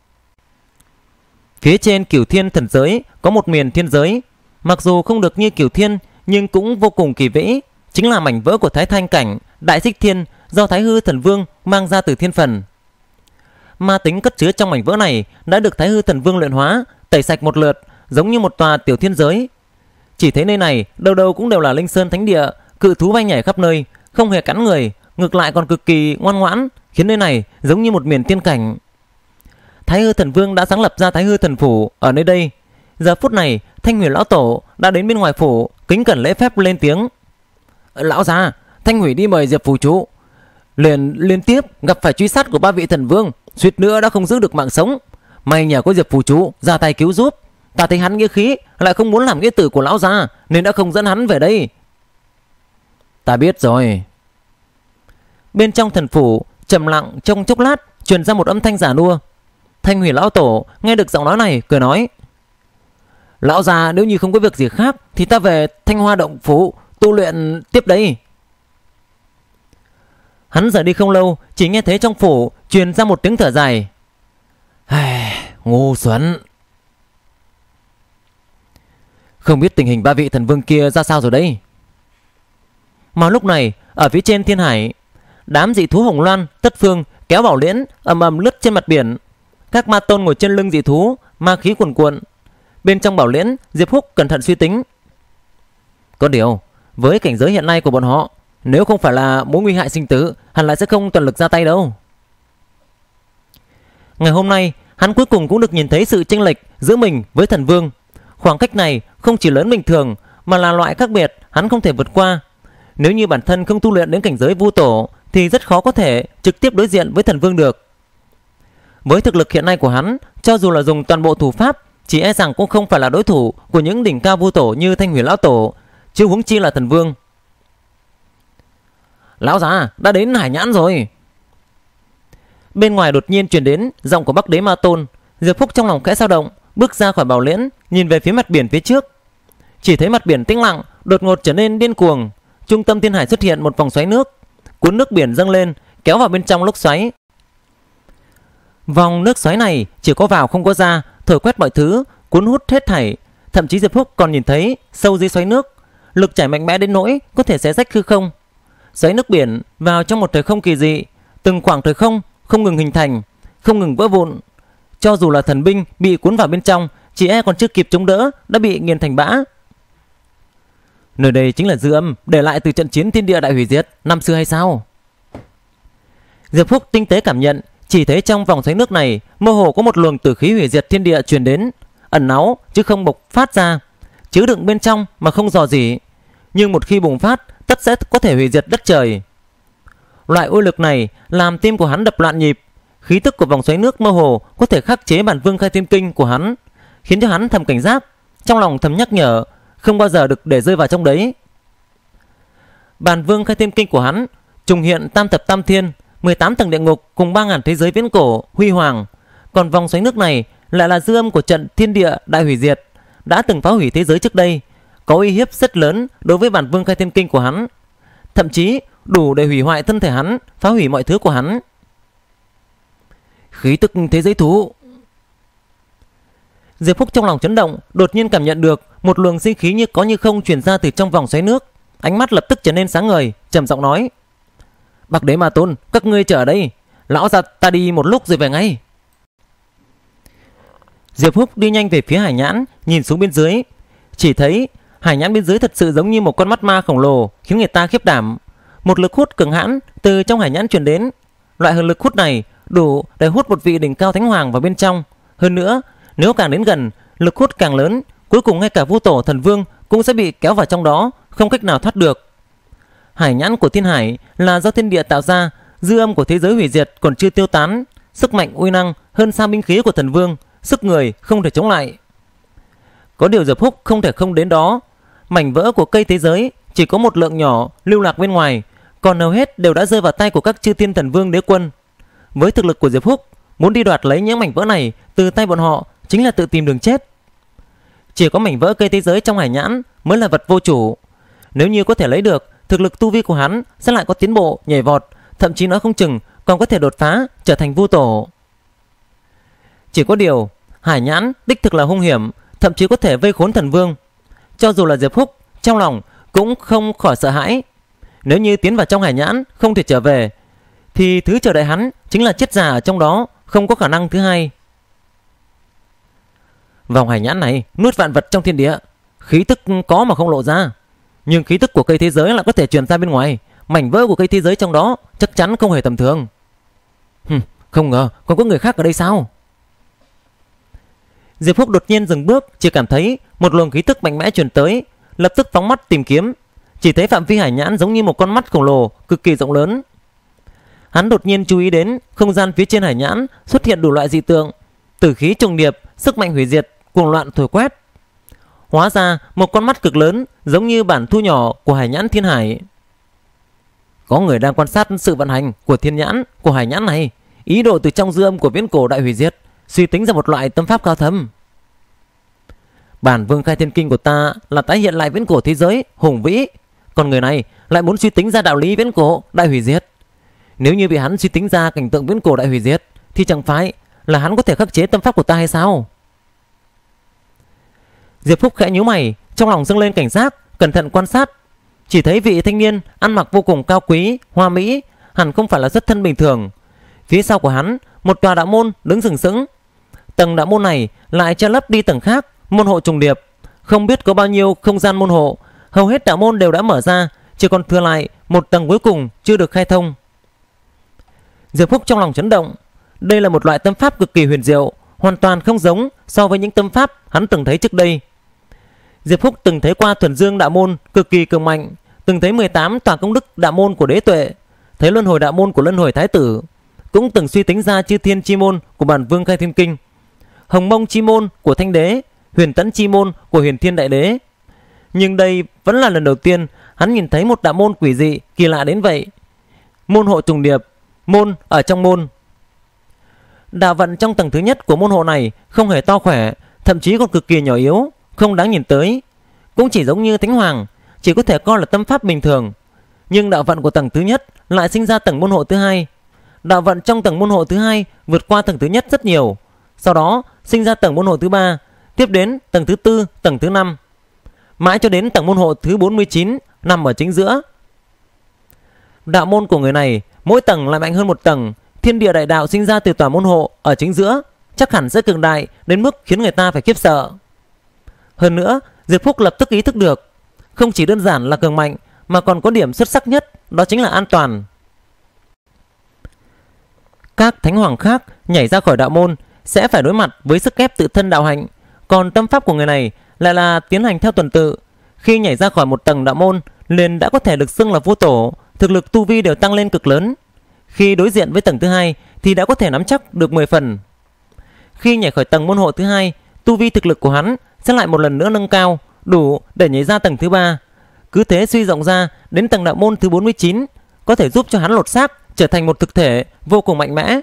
Phía trên Cửu Thiên thần giới có một miền thiên giới, mặc dù không được như Cửu Thiên nhưng cũng vô cùng kỳ vĩ, chính là mảnh vỡ của Thái Thanh cảnh Đại Xích Thiên do Thái Hư Thần Vương mang ra từ thiên phần. Ma tính cất chứa trong mảnh vỡ này đã được Thái Hư Thần Vương luyện hóa, tẩy sạch một lượt, giống như một tòa tiểu thiên giới. Chỉ thấy nơi này đâu đâu cũng đều là linh sơn thánh địa, cự thú bay nhảy khắp nơi, không hề cắn người, ngược lại còn cực kỳ ngoan ngoãn, khiến nơi này giống như một miền tiên cảnh. Thái Hư Thần Vương đã sáng lập ra Thái Hư Thần Phủ ở nơi đây. Giờ phút này Thanh Hủy lão tổ đã đến bên ngoài phủ, kính cẩn lễ phép lên tiếng: Lão gia, Thanh Hủy đi mời Diệp phủ chủ, liền liên tiếp gặp phải truy sát của ba vị thần vương, suýt nữa đã không giữ được mạng sống. May nhờ có Diệp phủ chủ ra tay cứu giúp, ta thấy hắn nghĩa khí, lại không muốn làm nghĩa tử của lão gia, nên đã không dẫn hắn về đây. Ta biết rồi. Bên trong thần phủ trầm lặng trong chốc lát, truyền ra một âm thanh giả nua. Thanh Hủy lão tổ nghe được giọng nói này, cười nói: Lão già, nếu như không có việc gì khác thì ta về Thanh Hoa động phủ tu luyện tiếp đây. Hắn rời đi không lâu, chỉ nghe thấy trong phủ truyền ra một tiếng thở dài: ngu xuẩn. Không biết tình hình ba vị thần vương kia ra sao rồi đấy. Mà lúc này ở phía trên thiên hải, đám dị thú Hồng Loan, Tất Phương kéo Bảo Liễn ầm ầm lướt trên mặt biển. Các ma tôn ngồi trên lưng dị thú, ma khí cuồn cuộn. Bên trong Bảo Liễn, Diệp Húc cẩn thận suy tính. Có điều, với cảnh giới hiện nay của bọn họ, nếu không phải là mối nguy hại sinh tử, hẳn là sẽ không toàn lực ra tay đâu. Ngày hôm nay, hắn cuối cùng cũng được nhìn thấy sự chênh lệch giữa mình với thần vương. Khoảng cách này không chỉ lớn bình thường, mà là loại khác biệt hắn không thể vượt qua. Nếu như bản thân không tu luyện đến cảnh giới vu tổ thì rất khó có thể trực tiếp đối diện với thần vương được. Với thực lực hiện nay của hắn, cho dù là dùng toàn bộ thủ pháp, chỉ e rằng cũng không phải là đối thủ của những đỉnh cao vu tổ như Thanh Hủy lão tổ, chứ huống chi là thần vương. Lão già đã đến Hải Nhãn rồi. Bên ngoài đột nhiên truyền đến giọng của Bắc Đế Ma Tôn. Diệp Phúc trong lòng khẽ dao động, bước ra khỏi Bảo Liễn, nhìn về phía mặt biển phía trước. Chỉ thấy mặt biển tĩnh lặng đột ngột trở nên điên cuồng. Trung tâm thiên hải xuất hiện một vòng xoáy nước, cuốn nước biển dâng lên, kéo vào bên trong lốc xoáy. Vòng nước xoáy này chỉ có vào không có ra, thổi quét mọi thứ, cuốn hút hết thảy. Thậm chí Diệp Phúc còn nhìn thấy sâu dưới xoáy nước, lực chảy mạnh mẽ đến nỗi có thể xé rách hư không. Xoáy nước biển vào trong một thời không kỳ dị, từng khoảng thời không không ngừng hình thành, không ngừng vỡ vụn. Cho dù là thần binh bị cuốn vào bên trong, chỉ e còn chưa kịp chống đỡ đã bị nghiền thành bã. Nơi đây chính là dư âm để lại từ trận chiến thiên địa đại hủy diệt năm xưa hay sao? Diệp Phúc tinh tế cảm nhận, chỉ thấy trong vòng xoáy nước này mơ hồ có một luồng tử khí hủy diệt thiên địa truyền đến, ẩn náu chứ không bộc phát ra, chứa đựng bên trong mà không dò dỉ. Nhưng một khi bùng phát, tất sẽ có thể hủy diệt đất trời. Loại uy lực này làm tim của hắn đập loạn nhịp, Khí tức của vòng xoáy nước mơ hồ có thể khắc chế bản Vương Khai Thiên Kinh của hắn, khiến cho hắn thầm cảnh giác, trong lòng thầm nhắc nhở không bao giờ được để rơi vào trong đấy. Bản Vương Khai Thiên Kinh của hắn trùng hiện tam thập tam thiên, 18 tầng địa ngục cùng 3000 thế giới viễn cổ huy hoàng, còn vòng xoáy nước này lại là dư âm của trận thiên địa đại hủy diệt đã từng phá hủy thế giới trước đây, có uy hiếp rất lớn đối với bản Vương Khai Thiên Kinh của hắn, thậm chí đủ để hủy hoại thân thể hắn, phá hủy mọi thứ của hắn. Khí tức thế giới thú. Diệp Phúc trong lòng chấn động, đột nhiên cảm nhận được một luồng sinh khí như có như không truyền ra từ trong vòng xoáy nước, ánh mắt lập tức trở nên sáng ngời, trầm giọng nói: Bạc Đế Ma Tôn, các ngươi chờ ở đây, lão già ta đi một lúc rồi về ngay. Diệp Phúc đi nhanh về phía hải nhãn, nhìn xuống bên dưới, chỉ thấy hải nhãn bên dưới thật sự giống như một con mắt ma khổng lồ, khiến người ta khiếp đảm. Một lực hút cường hãn từ trong hải nhãn truyền đến, loại lực hút này đủ để hút một vị đỉnh cao thánh hoàng vào bên trong. Hơn nữa, nếu càng đến gần, lực hút càng lớn, cuối cùng ngay cả Vu Tổ Thần Vương cũng sẽ bị kéo vào trong đó, không cách nào thoát được. Hải nhãn của thiên hải là do thiên địa tạo ra, dư âm của thế giới hủy diệt còn chưa tiêu tán, sức mạnh uy năng hơn xa binh khí của Thần Vương, sức người không thể chống lại. Có điều Diệp Phúc không thể không đến đó. Mảnh vỡ của cây thế giới chỉ có một lượng nhỏ lưu lạc bên ngoài, còn hầu hết đều đã rơi vào tay của các chư thiên thần vương đế quân. Với thực lực của Diệp Phúc, muốn đi đoạt lấy những mảnh vỡ này từ tay bọn họ chính là tự tìm đường chết. Chỉ có mảnh vỡ cây thế giới trong hải nhãn mới là vật vô chủ. Nếu như có thể lấy được, thực lực tu vi của hắn sẽ lại có tiến bộ nhảy vọt, thậm chí nói không chừng còn có thể đột phá trở thành Vu Tổ. Chỉ có điều hải nhãn đích thực là hung hiểm, thậm chí có thể vây khốn thần vương. Cho dù là Diệp Phúc trong lòng cũng không khỏi sợ hãi. Nếu như tiến vào trong hải nhãn không thể trở về, thì thứ chờ đợi hắn chính là chết già ở trong đó, không có khả năng thứ hai. Vòng hải nhãn này nuốt vạn vật trong thiên địa, khí tức có mà không lộ ra, nhưng khí tức của cây thế giới lại có thể truyền ra bên ngoài. Mảnh vỡ của cây thế giới trong đó chắc chắn không hề tầm thường. Không ngờ còn có người khác ở đây sao? Diệp Phúc đột nhiên dừng bước, chỉ cảm thấy một luồng khí tức mạnh mẽ truyền tới, lập tức phóng mắt tìm kiếm, chỉ thấy phạm vi hải nhãn giống như một con mắt khổng lồ cực kỳ rộng lớn. Hắn đột nhiên chú ý đến không gian phía trên hải nhãn xuất hiện đủ loại dị tượng, tử khí trùng điệp, sức mạnh hủy diệt cuồng loạn thổi quét. Hóa ra một con mắt cực lớn giống như bản thu nhỏ của hải nhãn thiên hải. Có người đang quan sát sự vận hành của thiên nhãn của hải nhãn này, ý đồ từ trong dư âm của viễn cổ đại hủy diệt suy tính ra một loại tâm pháp cao thâm. Bản Vương Khai Thiên Kinh của ta là tái hiện lại viễn cổ thế giới hùng vĩ, còn người này lại muốn suy tính ra đạo lý viễn cổ đại hủy diệt. Nếu như bị hắn suy tính ra cảnh tượng viễn cổ đại hủy diệt, thì chẳng phải là hắn có thể khắc chế tâm pháp của ta hay sao? Diệp Phúc khẽ nhíu mày, trong lòng dâng lên cảnh giác, cẩn thận quan sát. Chỉ thấy vị thanh niên ăn mặc vô cùng cao quý, hoa mỹ, hẳn không phải là xuất thân bình thường. Phía sau của hắn, một tòa đạo môn đứng sừng sững. Tầng đạo môn này lại che lấp đi tầng khác, môn hộ trùng điệp, không biết có bao nhiêu không gian môn hộ. Hầu hết đạo môn đều đã mở ra, chỉ còn thừa lại một tầng cuối cùng chưa được khai thông. Diệp Phúc trong lòng chấn động. Đây là một loại tâm pháp cực kỳ huyền diệu, hoàn toàn không giống so với những tâm pháp hắn từng thấy trước đây. Diệp Phúc từng thấy qua Thuần Dương đạo môn cực kỳ cường mạnh, từng thấy 18 tòa công đức đạo môn của Đế Tuệ, thấy Luân Hồi đạo môn của Luân Hồi Thái Tử, cũng từng suy tính ra Chư Thiên chi môn của bản Vương Khai Thiên Kinh, Hồng Mông chi môn của Thanh Đế, Huyền Tẫn chi môn của Huyền Thiên Đại Đế. Nhưng đây vẫn là lần đầu tiên hắn nhìn thấy một đạo môn quỷ dị kỳ lạ đến vậy. Môn hộ trùng điệp, môn ở trong môn. Đạo vận trong tầng thứ nhất của môn hộ này không hề to khỏe, thậm chí còn cực kỳ nhỏ yếu, không đáng nhìn tới, cũng chỉ giống như Thánh Hoàng, chỉ có thể coi là tâm pháp bình thường. Nhưng đạo vận của tầng thứ nhất lại sinh ra tầng môn hộ thứ hai. Đạo vận trong tầng môn hộ thứ hai vượt qua tầng thứ nhất rất nhiều, sau đó sinh ra tầng môn hộ thứ ba, tiếp đến tầng thứ tư, tầng thứ 5, mãi cho đến tầng môn hộ thứ 49 nằm ở chính giữa. Đạo môn của người này mỗi tầng lại mạnh hơn một tầng. Thiên địa đại đạo sinh ra từ tòa môn hộ ở chính giữa, chắc hẳn sẽ cường đại đến mức khiến người ta phải khiếp sợ. Hơn nữa, Diệp Phúc lập tức ý thức được, không chỉ đơn giản là cường mạnh mà còn có điểm xuất sắc nhất, đó chính là an toàn. Các thánh hoàng khác nhảy ra khỏi đạo môn sẽ phải đối mặt với sức ép tự thân đạo hạnh, còn tâm pháp của người này lại là tiến hành theo tuần tự. Khi nhảy ra khỏi một tầng đạo môn liền đã có thể được xưng là vô tổ, thực lực tu vi đều tăng lên cực lớn. Khi đối diện với tầng thứ hai thì đã có thể nắm chắc được 10 phần. Khi nhảy khỏi tầng môn hộ thứ 2, tu vi thực lực của hắn sẽ lại một lần nữa nâng cao, đủ để nhảy ra tầng thứ 3. Cứ thế suy rộng ra đến tầng đạo môn thứ 49, có thể giúp cho hắn lột xác trở thành một thực thể vô cùng mạnh mẽ.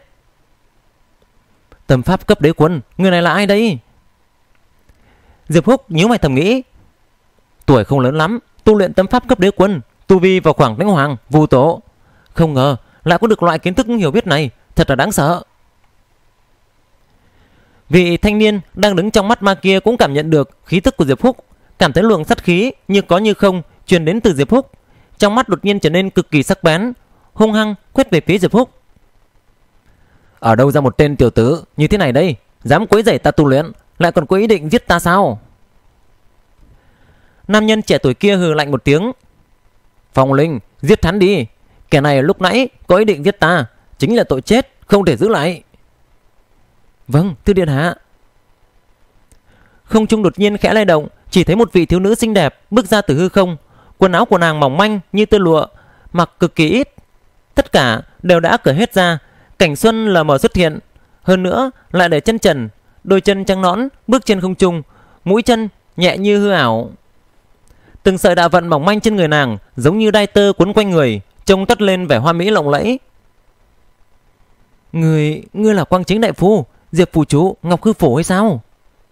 Tâm pháp cấp đế quân, người này là ai đây? Diệp Húc nhíu mày thầm nghĩ. Tuổi không lớn lắm, tu luyện tâm pháp cấp đế quân, tu vi vào khoảng Thánh Hoàng, Vu Tổ. Không ngờ lại có được loại kiến thức hiểu biết này, thật là đáng sợ. Vị thanh niên đang đứng trong mắt ma kia cũng cảm nhận được khí tức của Diệp Húc, cảm thấy luồng sát khí như có như không truyền đến từ Diệp Húc, trong mắt đột nhiên trở nên cực kỳ sắc bén, hung hăng quét về phía Diệp Húc. Ở đâu ra một tên tiểu tử như thế này đây, dám quấy rầy ta tu luyện, lại còn có ý định giết ta sao? Nam nhân trẻ tuổi kia hừ lạnh một tiếng. Phong Linh, giết hắn đi, kẻ này lúc nãy có ý định giết ta, chính là tội chết, không thể giữ lại. Vâng, thưa điện hạ. Không trung đột nhiên khẽ lay động, chỉ thấy một vị thiếu nữ xinh đẹp bước ra từ hư không. Quần áo của nàng mỏng manh như tơ lụa, mặc cực kỳ ít, tất cả đều đã cởi hết ra. Cảnh xuân lờ mờ xuất hiện, hơn nữa lại để chân trần, đôi chân trắng nõn bước trên không trung, mũi chân nhẹ như hư ảo. Từng sợi đạo vận mỏng manh trên người nàng giống như đai tơ quấn quanh người, trông toát lên vẻ hoa mỹ lộng lẫy. Ngươi là Quang Chính đại phu, Diệp phủ chủ, Ngọc Hư Phổ hay sao?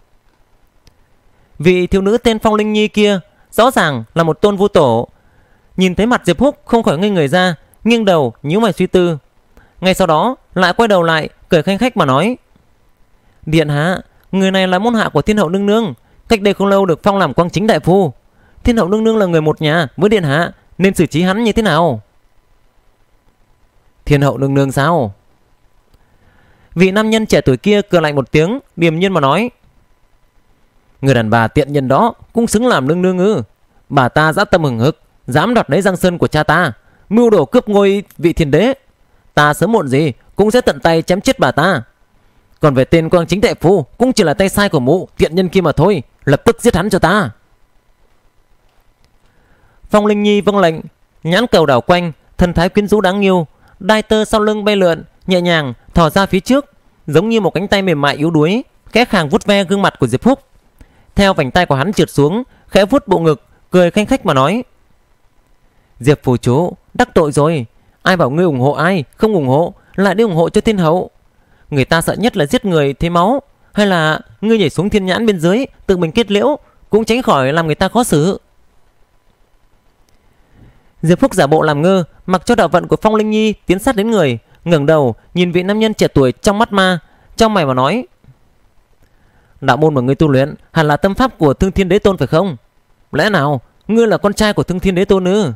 Vị thiếu nữ tên Phong Linh Nhi kia rõ ràng là một tôn vu tổ. Nhìn thấy mặt Diệp Húc không khỏi ngây người ra, nghiêng đầu nhíu mày suy tư. Ngay sau đó lại quay đầu lại cười khanh khách mà nói: Điện hạ, người này là môn hạ của Thiên hậu nương nương, cách đây không lâu được phong làm Quang Chính đại phu. Thiên hậu nương nương là người một nhà với điện hạ, nên xử trí hắn như thế nào? Thiên hậu nương nương sao? Vị nam nhân trẻ tuổi kia cười lạnh một tiếng, điềm nhiên mà nói: Người đàn bà tiện nhân đó cũng xứng làm nương nương ư? Bà ta dã tâm hừng hực, dám đoạt lấy Giang Sơn của cha ta, mưu đồ cướp ngôi vị thiên đế. Ta sớm muộn gì cũng sẽ tận tay chém chết bà ta. Còn về tên Quang Chính đại phu cũng chỉ là tay sai của mụ tiện nhân kia mà thôi, lập tức giết hắn cho ta. Phong Linh Nhi vâng lệnh, nhãn cầu đảo quanh, thần thái quyến rũ đáng yêu, đai tơ sau lưng bay lượn, nhẹ nhàng thò ra phía trước, giống như một cánh tay mềm mại yếu đuối, khẽ khàng vuốt ve gương mặt của Diệp Húc. Theo vành tay của hắn trượt xuống, khẽ vuốt bộ ngực, cười khanh khách mà nói: Diệp phủ chủ, đắc tội rồi. Ai bảo ngươi ủng hộ ai, không ủng hộ lại đi ủng hộ cho thiên hậu. Người ta sợ nhất là giết người thấy máu, hay là ngươi nhảy xuống thiên nhãn bên dưới tự mình kết liễu, cũng tránh khỏi làm người ta khó xử. Diệp Phúc giả bộ làm ngơ, mặc cho đạo vận của Phong Linh Nhi tiến sát đến người, ngẩng đầu nhìn vị nam nhân trẻ tuổi trong mắt ma, trong mày mà nói: Đạo môn mà ngươi tu luyện hẳn là tâm pháp của Thương Thiên Đế Tôn phải không? Lẽ nào ngươi là con trai của Thương Thiên Đế Tôn ư?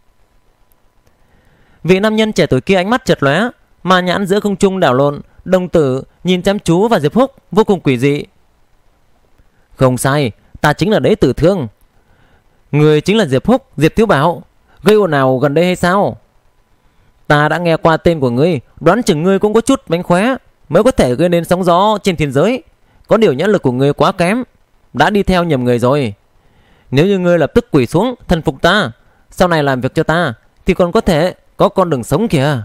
Vị nam nhân trẻ tuổi kia ánh mắt chợt lóe, ma nhãn giữa không trung đảo lộn, đồng tử nhìn chăm chú vào Diệp Húc vô cùng quỷ dị. Không sai, ta chính là Đế Tử Thương. Người chính là Diệp Húc, Diệp Thiếu Bảo, gây ồn ào gần đây hay sao? Ta đã nghe qua tên của ngươi, đoán chừng ngươi cũng có chút mánh khóe mới có thể gây nên sóng gió trên thiên giới. Có điều nhãn lực của ngươi quá kém, đã đi theo nhầm người rồi. Nếu như ngươi lập tức quỳ xuống thần phục ta, sau này làm việc cho ta, thì còn có thể có con đường sống kìa.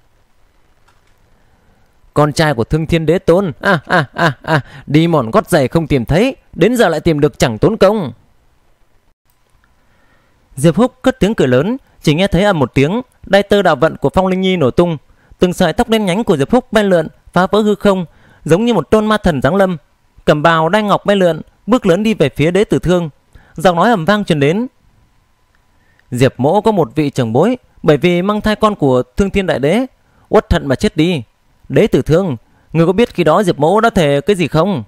Con trai của Thương Thiên Đế Tôn, đi mòn gót giày không tìm thấy, đến giờ lại tìm được chẳng tốn công. Diệp Húc cất tiếng cười lớn, chỉ nghe thấy ầm một tiếng, đai tơ đạo vận của Phong Linh Nhi nổ tung, từng sợi tóc đen nhánh của Diệp Húc bay lượn phá vỡ hư không, giống như một tôn ma thần giáng lâm, cầm bào đai ngọc bay lượn, bước lớn đi về phía Đế Tử Thương. Giọng nói ầm vang truyền đến: Diệp mỗ có một vị trưởng bối, bởi vì mang thai con của Thương Thiên Đại Đế, uất thận mà chết đi. Đế Tử Thương, người có biết khi đó Diệp mỗ đã thề cái gì không?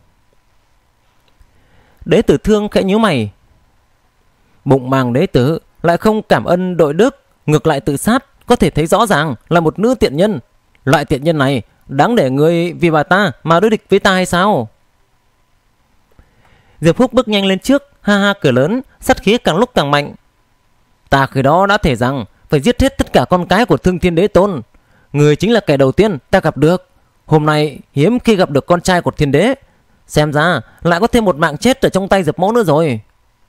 Đế Tử Thương khẽ nhíu mày. Bụng màng đế tử lại không cảm ơn đội đức, ngược lại tự sát, có thể thấy rõ ràng là một nữ tiện nhân. Loại tiện nhân này đáng để người vì bà ta mà đối địch với ta hay sao? Diệp Húc bước nhanh lên trước, ha ha cười lớn, sát khí càng lúc càng mạnh. Ta khi đó đã thề rằng phải giết hết tất cả con cái của Thương Thiên Đế Tôn. Người chính là kẻ đầu tiên ta gặp được. Hôm nay hiếm khi gặp được con trai của Thiên Đế, xem ra lại có thêm một mạng chết ở trong tay Diệp mỗ nữa rồi.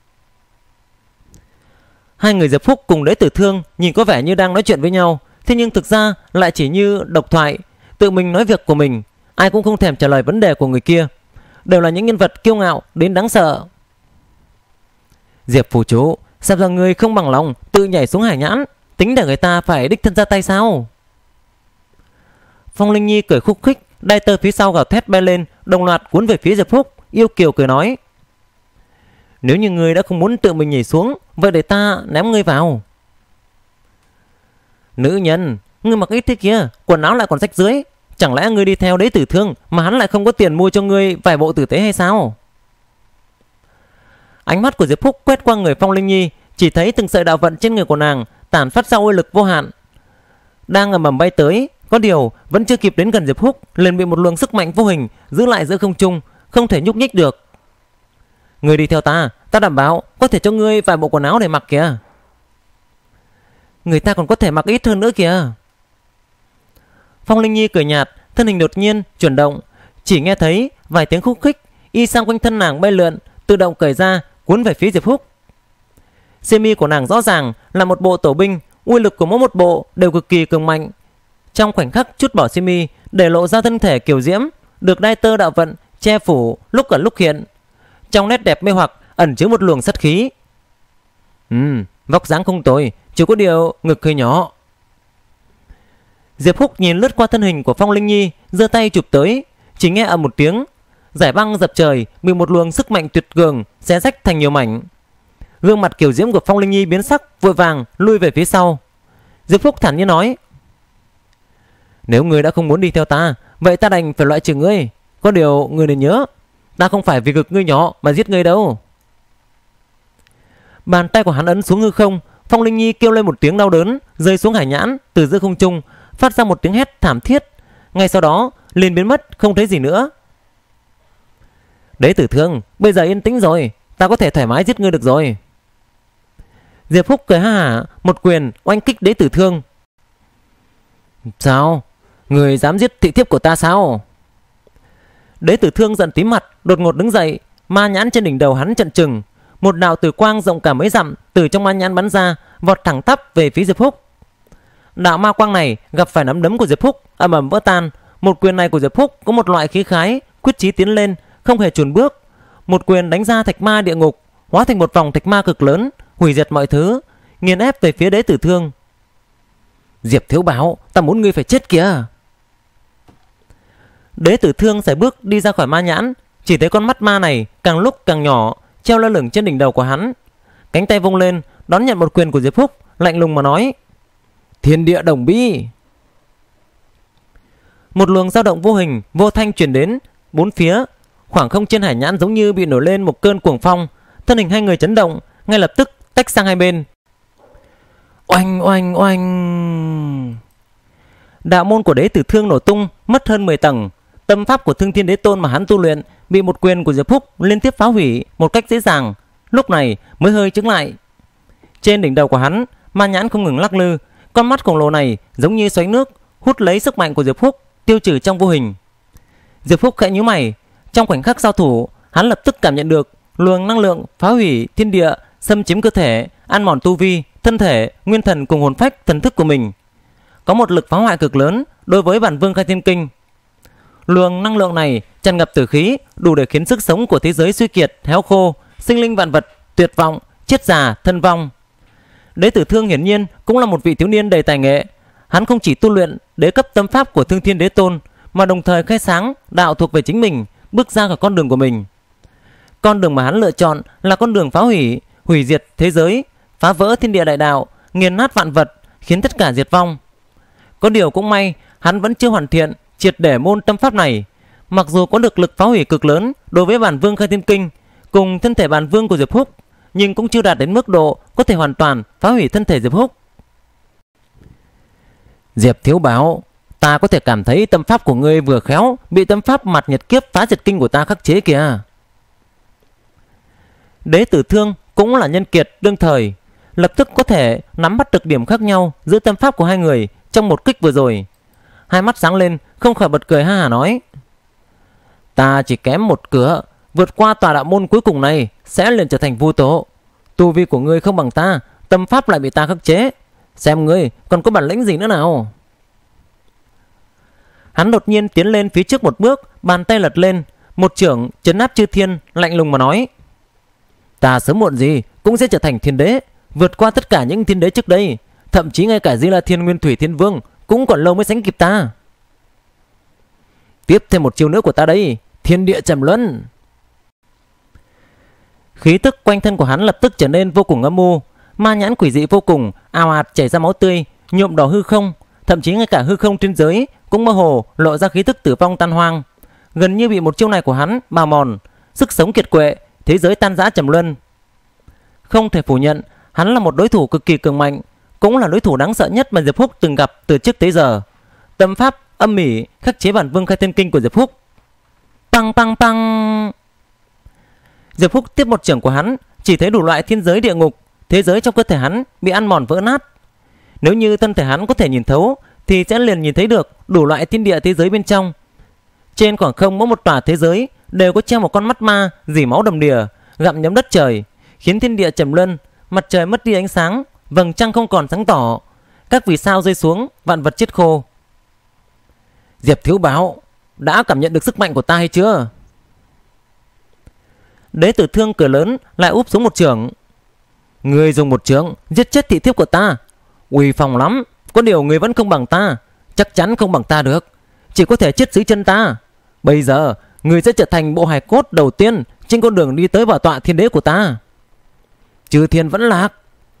Hai người Diệp Phúc cùng Đế Tử Thương nhìn có vẻ như đang nói chuyện với nhau, thế nhưng thực ra lại chỉ như độc thoại. tự mình nói việc của mình, ai cũng không thèm trả lời vấn đề của người kia, đều là những nhân vật kiêu ngạo đến đáng sợ. Diệp phủ chủ, xem ra người không bằng lòng tự nhảy xuống hải nhãn, tính để người ta phải đích thân ra tay sao? Phong Linh Nhi cười khúc khích, đai tơ phía sau gào thét bay lên, đồng loạt cuốn về phía Diệp Phúc, yêu kiều cười nói: nếu như ngươi đã không muốn tự mình nhảy xuống, vậy để ta ném ngươi vào. Nữ nhân, ngươi mặc ít thế kia, quần áo lại còn rách rưới, chẳng lẽ ngươi đi theo Đế Tử Thương mà hắn lại không có tiền mua cho ngươi vài bộ tử tế hay sao? Ánh mắt của Diệp Phúc quét qua người Phong Linh Nhi, chỉ thấy từng sợi đạo vận trên người của nàng tản phát ra uy lực vô hạn, đang ầm ầm bay tới. Có điều vẫn chưa kịp đến gần Diệp Phúc, liền bị một luồng sức mạnh vô hình giữ lại giữa không trung, không thể nhúc nhích được. Ngươi đi theo ta, ta đảm bảo có thể cho ngươi vài bộ quần áo để mặc kìa. Người ta còn có thể mặc ít hơn nữa kìa. Phong Linh Nhi cười nhạt, thân hình đột nhiên chuyển động, chỉ nghe thấy vài tiếng khúc khích, y sang quanh thân nàng bay lượn, tự động cởi ra cuốn về phía Diệp Phúc. Xiêm y của nàng rõ ràng là một bộ tổ binh, uy lực của mỗi một bộ đều cực kỳ cường mạnh. Trong khoảnh khắc chút bỏ xiêm y, để lộ ra thân thể kiều diễm, được đai tơ đạo vận che phủ, lúc ẩn lúc hiện. Trong nét đẹp mê hoặc ẩn chứa một luồng sát khí. Vóc dáng không tồi, chỉ có điều ngực hơi nhỏ. Diệp Phúc nhìn lướt qua thân hình của Phong Linh Nhi, giơ tay chụp tới, chỉ nghe ầm một tiếng, giải băng dập trời bị một luồng sức mạnh tuyệt cường xé rách thành nhiều mảnh. Gương mặt kiều diễm của Phong Linh Nhi biến sắc, vội vàng lui về phía sau. Diệp Phúc thản nhiên nói: nếu ngươi đã không muốn đi theo ta, vậy ta đành phải loại trừ ngươi. Có điều ngươi nên nhớ, ta không phải vì ngực ngươi nhỏ mà giết ngươi đâu. Bàn tay của hắn ấn xuống hư không, Phong Linh Nhi kêu lên một tiếng đau đớn, rơi xuống hải nhãn từ giữa không trung, phát ra một tiếng hét thảm thiết. Ngay sau đó liền biến mất không thấy gì nữa. Đế Tử Thương, bây giờ yên tĩnh rồi, ta có thể thoải mái giết ngươi được rồi. Diệp Phúc cười ha hả, một quyền oanh kích Đế Tử Thương. Sao? Người dám giết thị thiếp của ta sao? Đế Tử Thương giận tím mặt, đột ngột đứng dậy, ma nhãn trên đỉnh đầu hắn trận trừng, một đạo tử quang rộng cả mấy dặm từ trong ma nhãn bắn ra, vọt thẳng tắp về phía Diệp Phúc. Đạo ma quang này gặp phải nắm đấm của Diệp Phúc, ầm ầm vỡ tan. Một quyền này của Diệp Phúc có một loại khí khái quyết chí tiến lên, không hề chùn bước. Một quyền đánh ra thạch ma địa ngục, hóa thành một vòng thạch ma cực lớn, hủy diệt mọi thứ, nghiền ép về phía Đế Tử Thương. Diệp thiếu bảo, ta muốn ngươi phải chết kìa. Đế Tử Thương sải bước đi ra khỏi ma nhãn, chỉ thấy con mắt ma này càng lúc càng nhỏ, treo lơ lửng trên đỉnh đầu của hắn. Cánh tay vung lên đón nhận một quyền của Diệp Phúc, lạnh lùng mà nói: Thiên địa đồng bi. Một luồng dao động vô hình vô thanh truyền đến bốn phía, khoảng không trên hải nhãn giống như bị nổi lên một cơn cuồng phong. Thân hình hai người chấn động, ngay lập tức tách sang hai bên. Oanh oanh oanh. Đạo môn của Đế Tử Thương nổ tung, mất hơn 10 tầng. Tâm pháp của Thương Thiên Đế Tôn mà hắn tu luyện bị một quyền của Diệp Phúc liên tiếp phá hủy một cách dễ dàng, lúc này mới hơi chững lại. Trên đỉnh đầu của hắn, ma nhãn không ngừng lắc lư, con mắt khổng lồ này giống như xoáy nước, hút lấy sức mạnh của Diệp Phúc, tiêu trừ trong vô hình. Diệp Phúc khẽ nhíu mày, trong khoảnh khắc giao thủ, hắn lập tức cảm nhận được luồng năng lượng phá hủy thiên địa, xâm chiếm cơ thể, ăn mòn tu vi, thân thể, nguyên thần cùng hồn phách, thần thức của mình. Có một lực phá hoại cực lớn đối với bản Vương Khai Thiên Kinh. Luồng năng lượng này tràn ngập tử khí, đủ để khiến sức sống của thế giới suy kiệt, héo khô, sinh linh vạn vật tuyệt vọng, chết già, thân vong. Đế Tử Thương hiển nhiên cũng là một vị thiếu niên đầy tài nghệ. Hắn không chỉ tu luyện đế cấp tâm pháp của Thương Thiên Đế Tôn, mà đồng thời khai sáng đạo thuộc về chính mình, bước ra khỏi con đường của mình. Con đường mà hắn lựa chọn là con đường phá hủy, hủy diệt thế giới, phá vỡ thiên địa đại đạo, nghiền nát vạn vật, khiến tất cả diệt vong. Có điều cũng may, hắn vẫn chưa hoàn thiện triệt để môn tâm pháp này. Mặc dù có được lực phá hủy cực lớn đối với bản Vương Khai Thiên Kinh cùng thân thể bản Vương của Diệp Phúc, nhưng cũng chưa đạt đến mức độ có thể hoàn toàn phá hủy thân thể Diệp Phúc. Diệp thiếu bảo, ta có thể cảm thấy tâm pháp của ngươi vừa khéo bị tâm pháp mặt nhật kiếp phá diệt kinh của ta khắc chế kìa. Đế Tử Thương cũng là nhân kiệt đương thời, lập tức có thể nắm bắt được điểm khác nhau giữa tâm pháp của hai người trong một kích vừa rồi. Hai mắt sáng lên, không khỏi bật cười ha hả nói: Ta chỉ kém một cửa, vượt qua tòa đạo môn cuối cùng này sẽ liền trở thành vô tổ. Tu vi của ngươi không bằng ta, tâm pháp lại bị ta khắc chế, xem ngươi còn có bản lĩnh gì nữa nào. Hắn đột nhiên tiến lên phía trước một bước, bàn tay lật lên, một chưởng trấn áp chư thiên, lạnh lùng mà nói: ta sớm muộn gì cũng sẽ trở thành thiên đế, vượt qua tất cả những thiên đế trước đây, thậm chí ngay cả Di La Thiên Nguyên Thủy Thiên Vương cũng còn lâu mới sánh kịp ta. Tiếp thêm một chiêu nữa của ta đây, Thiên Địa Trầm Luân. Khí tức quanh thân của hắn lập tức trở nên vô cùng âm u, ma nhãn quỷ dị vô cùng, ào ạt chảy ra máu tươi, nhuộm đỏ hư không, thậm chí ngay cả hư không trên giới cũng mơ hồ lộ ra khí tức tử vong tan hoang, gần như bị một chiêu này của hắn bào mòn, sức sống kiệt quệ, thế giới tan rã trầm luân. Không thể phủ nhận, hắn là một đối thủ cực kỳ cường mạnh, cũng là đối thủ đáng sợ nhất mà Diệp Húc từng gặp từ trước tới giờ. Tâm pháp âm mỉ khắc chế bản Vương Khai Thiên Kinh của Diệp Húc. Păng păng păng. Diệp Húc tiếp một chưởng của hắn, chỉ thấy đủ loại thiên giới địa ngục, thế giới trong cơ thể hắn bị ăn mòn vỡ nát. Nếu như thân thể hắn có thể nhìn thấu thì sẽ liền nhìn thấy được đủ loại thiên địa thế giới bên trong. Trên khoảng không mỗi một tòa thế giới đều có treo một con mắt ma rỉ máu đầm đìa, gặm nhấm đất trời, khiến thiên địa trầm luân, mặt trời mất đi ánh sáng, vầng trăng không còn sáng tỏ, các vì sao rơi xuống, vạn vật chết khô. Diệp Thiếu Bảo, đã cảm nhận được sức mạnh của ta hay chưa? Đế Tử Thương cười lớn, lại úp xuống một chưởng. Ngươi dùng một chưởng giết chết thị thiếp của ta, uy phong lắm. Có điều ngươi vẫn không bằng ta, chắc chắn không bằng ta được, chỉ có thể chết dưới chân ta. Bây giờ ngươi sẽ trở thành bộ hài cốt đầu tiên trên con đường đi tới bảo tọa thiên đế của ta. Chư thiên vẫn lạc.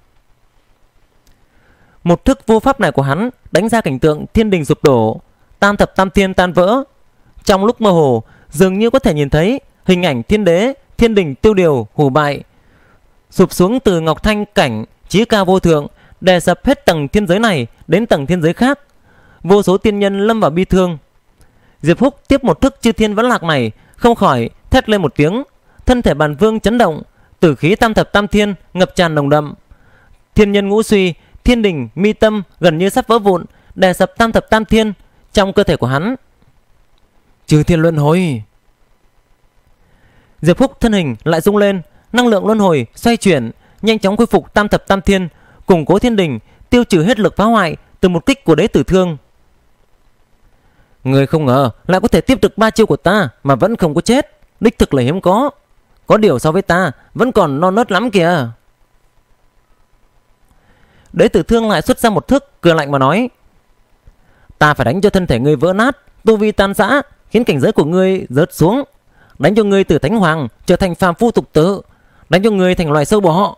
Một thức vô pháp này của hắn đánh ra cảnh tượng thiên đình sụp đổ, tam thập tam thiên tan vỡ. Trong lúc mơ hồ dường như có thể nhìn thấy hình ảnh thiên đế, thiên đình tiêu điều hủ bại, sụp xuống từ ngọc thanh cảnh chí cao vô thượng, đè sập hết tầng thiên giới này đến tầng thiên giới khác. Vô số tiên nhân lâm vào bi thương. Diệp Húc tiếp một thức chư thiên vẫn lạc này, không khỏi thét lên một tiếng, thân thể bản Vương chấn động, tử khí tam thập tam thiên ngập tràn nồng đậm. Thiên nhân ngũ suy, thiên đình mi tâm gần như sắp vỡ vụn, đè sập tam thập tam thiên trong cơ thể của hắn. Chư thiên luân hồi. Diệp Húc thân hình lại rung lên, năng lượng luân hồi xoay chuyển, nhanh chóng khôi phục tam thập tam thiên, củng cố thiên đình, tiêu trừ hết lực phá hoại từ một kích của Đế Tử Thương. Người không ngờ lại có thể tiếp được 3 chiêu của ta mà vẫn không có chết, đích thực là hiếm có. Có điều so với ta vẫn còn non nớt lắm kìa. Đế Tử Thương lại xuất ra một thức, cười lạnh mà nói: ta phải đánh cho thân thể ngươi vỡ nát, tu vi tan rã, khiến cảnh giới của ngươi rớt xuống, đánh cho ngươi từ thánh hoàng trở thành phàm phu tục tử, đánh cho ngươi thành loài sâu bọ.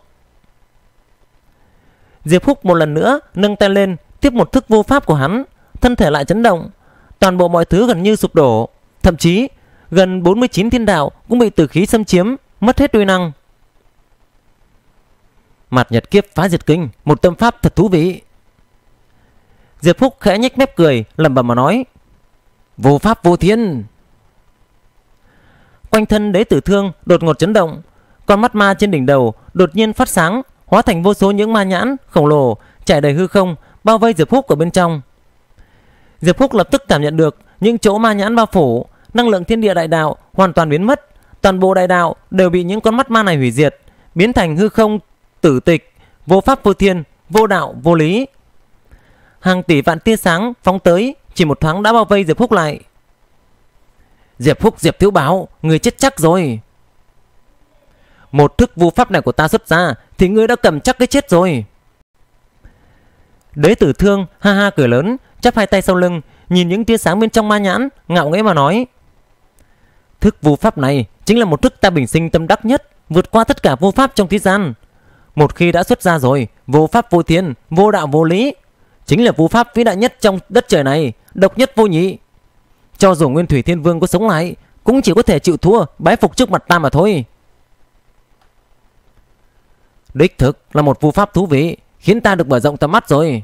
Diệp Húc một lần nữa nâng tay lên, tiếp một thức vô pháp của hắn, thân thể lại chấn động, toàn bộ mọi thứ gần như sụp đổ, thậm chí gần 49 thiên đạo cũng bị tử khí xâm chiếm, mất hết uy năng. Mạt Nhật Kiếp Phá Diệt Kinh, một tâm pháp thật thú vị. Diệp Húc khẽ nhếch mép cười, lẩm bẩm mà nói: vô pháp vô thiên. Quanh thân Đế Tử Thương đột ngột chấn động, con mắt ma trên đỉnh đầu đột nhiên phát sáng, hóa thành vô số những ma nhãn khổng lồ trải đầy hư không, bao vây Diệp Húc ở bên trong. Diệp Húc lập tức cảm nhận được những chỗ ma nhãn bao phủ, năng lượng thiên địa đại đạo hoàn toàn biến mất, toàn bộ đại đạo đều bị những con mắt ma này hủy diệt, biến thành hư không tử tịch, vô pháp vô thiên, vô đạo vô lý. Hàng tỷ vạn tia sáng phóng tới, chỉ một thoáng đã bao vây Diệp Húc lại. Diệp Húc, Diệp Thiếu Bảo, người chết chắc rồi. Một thức vu pháp này của ta xuất ra thì ngươi đã cầm chắc cái chết rồi. Đế Tử Thương ha ha cười lớn, chắp hai tay sau lưng, nhìn những tia sáng bên trong ma nhãn, ngạo nghễ mà nói: thức vu pháp này chính là một thức ta bình sinh tâm đắc nhất, vượt qua tất cả vô pháp trong thế gian. Một khi đã xuất ra rồi, vô pháp vô thiên, vô đạo vô lý, chính là vô pháp vĩ đại nhất trong đất trời này, độc nhất vô nhị. Cho dù Nguyên Thủy Thiên Vương có sống lại, cũng chỉ có thể chịu thua, bái phục trước mặt ta mà thôi. Đích thực là một vô pháp thú vị, khiến ta được mở rộng tầm mắt rồi.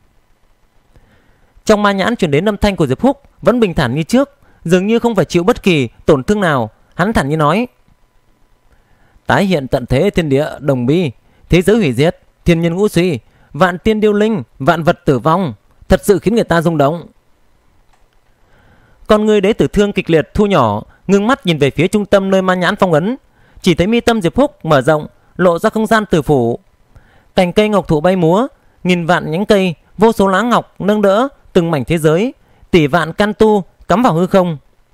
Trong ma nhãn truyền đến âm thanh của Diệp Húc vẫn bình thản như trước, dường như không phải chịu bất kỳ tổn thương nào. Hắn thản như nói: tái hiện tận thế thiên địa đồng bi, thế giới hủy diệt, thiên nhân ngũ suy, vạn tiên điêu linh, vạn vật tử vong, thật sự khiến người ta rung động. Con người Đế Tử Thương kịch liệt thu nhỏ, ngưng mắt nhìn về phía trung tâm nơi ma nhãn phong ấn, chỉ thấy mi tâm Diệp Húc mở rộng, lộ ra không gian tử phủ. Cành cây ngọc thụ bay múa, nghìn vạn nhánh cây, vô số lá ngọc nâng đỡ từng mảnh thế giới, tỷ vạn can tu cắm vào hư không.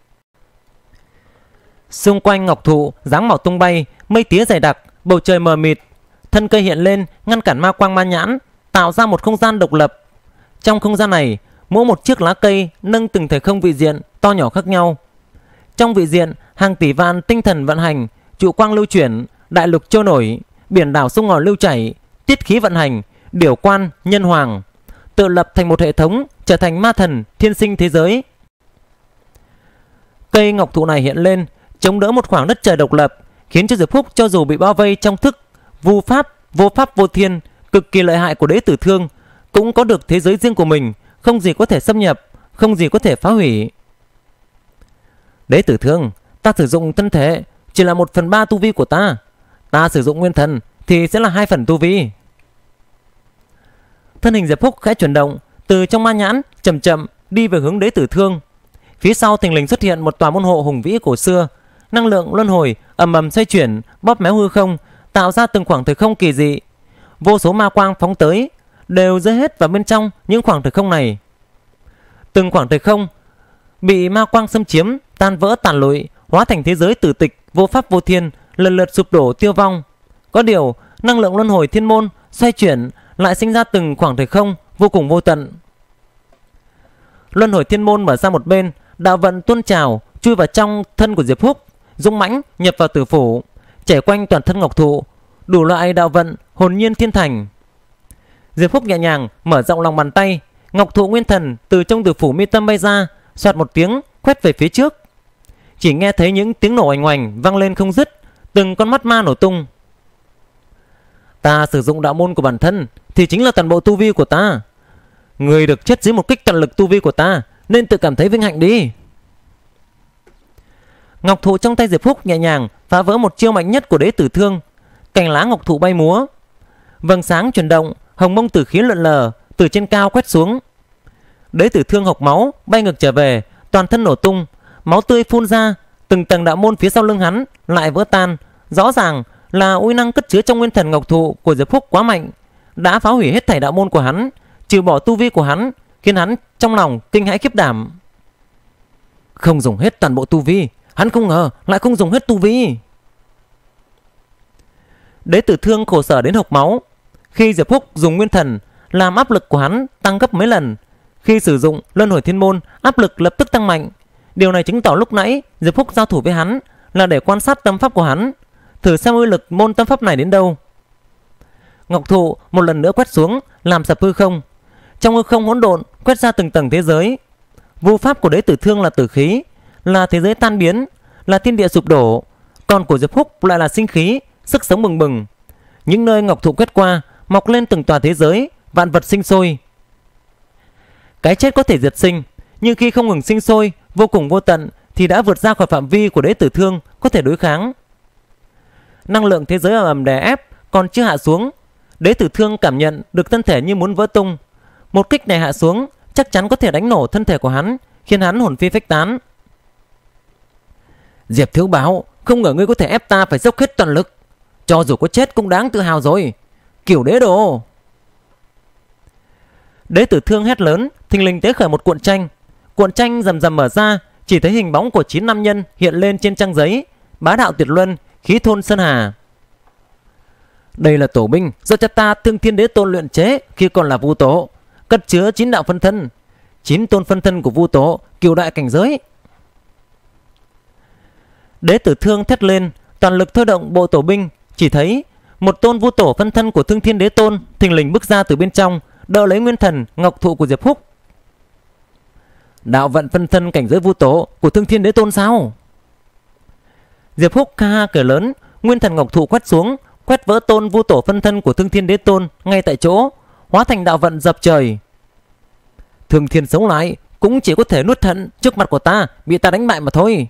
Xung quanh ngọc thụ dáng màu tung bay, mây tía dày đặc, bầu trời mờ mịt. Thân cây hiện lên ngăn cản ma quang ma nhãn, tạo ra một không gian độc lập. Trong không gian này, mỗi một chiếc lá cây nâng từng thời không vị diện to nhỏ khác nhau. Trong vị diện, hàng tỷ vạn tinh thần vận hành, trụ quang lưu chuyển, đại lục trôi nổi, biển đảo sông ngòi lưu chảy, tiết khí vận hành, điểu quan nhân hoàng, tự lập thành một hệ thống, trở thành ma thần thiên sinh thế giới. Cây ngọc thụ này hiện lên, chống đỡ một khoảng đất trời độc lập, khiến cho Diệp Phúc cho dù bị bao vây trong thức vô pháp vô thiên cực kỳ lợi hại của Đế Tử Thương, cũng có được thế giới riêng của mình, không gì có thể xâm nhập, không gì có thể phá hủy. Đế Tử Thương, ta sử dụng thân thể chỉ là 1/3 tu vi của ta. Ta sử dụng nguyên thần thì sẽ là 2 phần tu vi. Thân hình Diệp Phúc khẽ chuyển động, từ trong ma nhãn chậm chậm đi về hướng Đế Tử Thương. Phía sau thình lình xuất hiện một tòa môn hộ hùng vĩ cổ xưa, năng lượng luân hồi ầm ầm xoay chuyển, bóp méo hư không, tạo ra từng khoảng thời không kỳ dị. Vô số ma quang phóng tới, đều rơi hết vào bên trong những khoảng thời không này. Từng khoảng thời không bị ma quang xâm chiếm, tan vỡ tàn lụi, hóa thành thế giới tử tịch vô pháp vô thiên, lần lượt sụp đổ tiêu vong. Có điều, năng lượng luân hồi thiên môn xoay chuyển lại sinh ra từng khoảng thời không vô cùng vô tận. Luân hồi thiên môn mở ra một bên, đạo vận tuôn trào chui vào trong thân của Diệp Phúc, dũng mãnh nhập vào tử phủ, chảy quanh toàn thân ngọc thụ, đủ loại đạo vận hồn nhiên thiên thành. Diệp Phúc nhẹ nhàng mở rộng lòng bàn tay, ngọc thụ nguyên thần từ trong tử phủ mi tâm bay ra, xoạt một tiếng quét về phía trước. Chỉ nghe thấy những tiếng nổ oành oành vang lên không dứt, từng con mắt ma nổ tung. Ta sử dụng đạo môn của bản thân thì chính là toàn bộ tu vi của ta. Người được chết dưới một kích toàn lực tu vi của ta, nên tự cảm thấy vinh hạnh đi. Ngọc thụ trong tay Diệp Phúc nhẹ nhàng phá vỡ một chiêu mạnh nhất của Đế Tử Thương. Cành lá ngọc thụ bay múa, vầng sáng chuyển động, hồng mông tử khí lượn lờ từ trên cao quét xuống. Đế Tử Thương hộc máu bay ngược trở về, toàn thân nổ tung, máu tươi phun ra, từng tầng đạo môn phía sau lưng hắn lại vỡ tan. Rõ ràng là uy năng cất chứa trong nguyên thần ngọc thụ của Diệp Phúc quá mạnh, đã phá hủy hết thảy đạo môn của hắn, trừ bỏ tu vi của hắn, khiến hắn trong lòng kinh hãi khiếp đảm. Không dùng hết toàn bộ tu vi, hắn không ngờ lại không dùng hết tu vi. Đế Tử Thương khổ sở đến hộc máu. Khi Diệp Phúc dùng nguyên thần, làm áp lực của hắn tăng gấp mấy lần. Khi sử dụng luân hồi thiên môn, áp lực lập tức tăng mạnh. Điều này chứng tỏ lúc nãy Diệp Phúc giao thủ với hắn là để quan sát tâm pháp của hắn, thử xem uy lực môn tâm pháp này đến đâu. Ngọc thụ một lần nữa quét xuống, làm sập hư không. Trong hư không hỗn độn quét ra từng tầng thế giới. Vu pháp của Đế Tử Thương là tử khí, là thế giới tan biến, là thiên địa sụp đổ. Còn của Diệp Phúc lại là sinh khí, sức sống bừng bừng. Những nơi ngọc thụ quét qua mọc lên từng tòa thế giới, vạn vật sinh sôi. Cái chết có thể diệt sinh, nhưng khi không ngừng sinh sôi vô cùng vô tận thì đã vượt ra khỏi phạm vi của Đế Tử Thương có thể đối kháng. Năng lượng thế giới ầm ầm đè ép còn chưa hạ xuống. Đế Tử Thương cảm nhận được thân thể như muốn vỡ tung. Một kích này hạ xuống chắc chắn có thể đánh nổ thân thể của hắn, khiến hắn hồn phi phách tán. Diệp thiếu báo, không ngờ ngươi có thể ép ta phải dốc hết toàn lực. Cho dù có chết cũng đáng tự hào rồi. Kiểu đế đồ. Đế Tử Thương hét lớn, thình lình tế khởi một cuộn tranh. Cuộn tranh rầm rầm mở ra, chỉ thấy hình bóng của 9 nam nhân hiện lên trên trang giấy. Bá đạo tuyệt luân, khí thôn sơn hà. Đây là tổ binh do cha ta Thương Thiên Đế Tôn luyện chế khi còn là Vu Tổ, cất chứa 9 đạo phân thân, 9 tôn phân thân của Vu Tổ, cửu đại cảnh giới. Đế Tử Thương thét lên, toàn lực thôi động bộ tổ binh. Chỉ thấy một tôn Vu Tổ phân thân của Thương Thiên Đế Tôn thình lình bước ra từ bên trong, đỡ lấy nguyên thần ngọc thụ của Diệp Phúc. Đạo vận phân thân cảnh giới Vu Tổ của Thương Thiên Đế Tôn sao? Diệp Phúc ha ha cười lớn, nguyên thần ngọc thụ quét xuống, quét vỡ tôn Vu Tổ phân thân của Thương Thiên Đế Tôn ngay tại chỗ, hóa thành đạo vận dập trời. Thương Thiên sống lại cũng chỉ có thể nuốt hận trước mặt của ta, bị ta đánh bại mà thôi.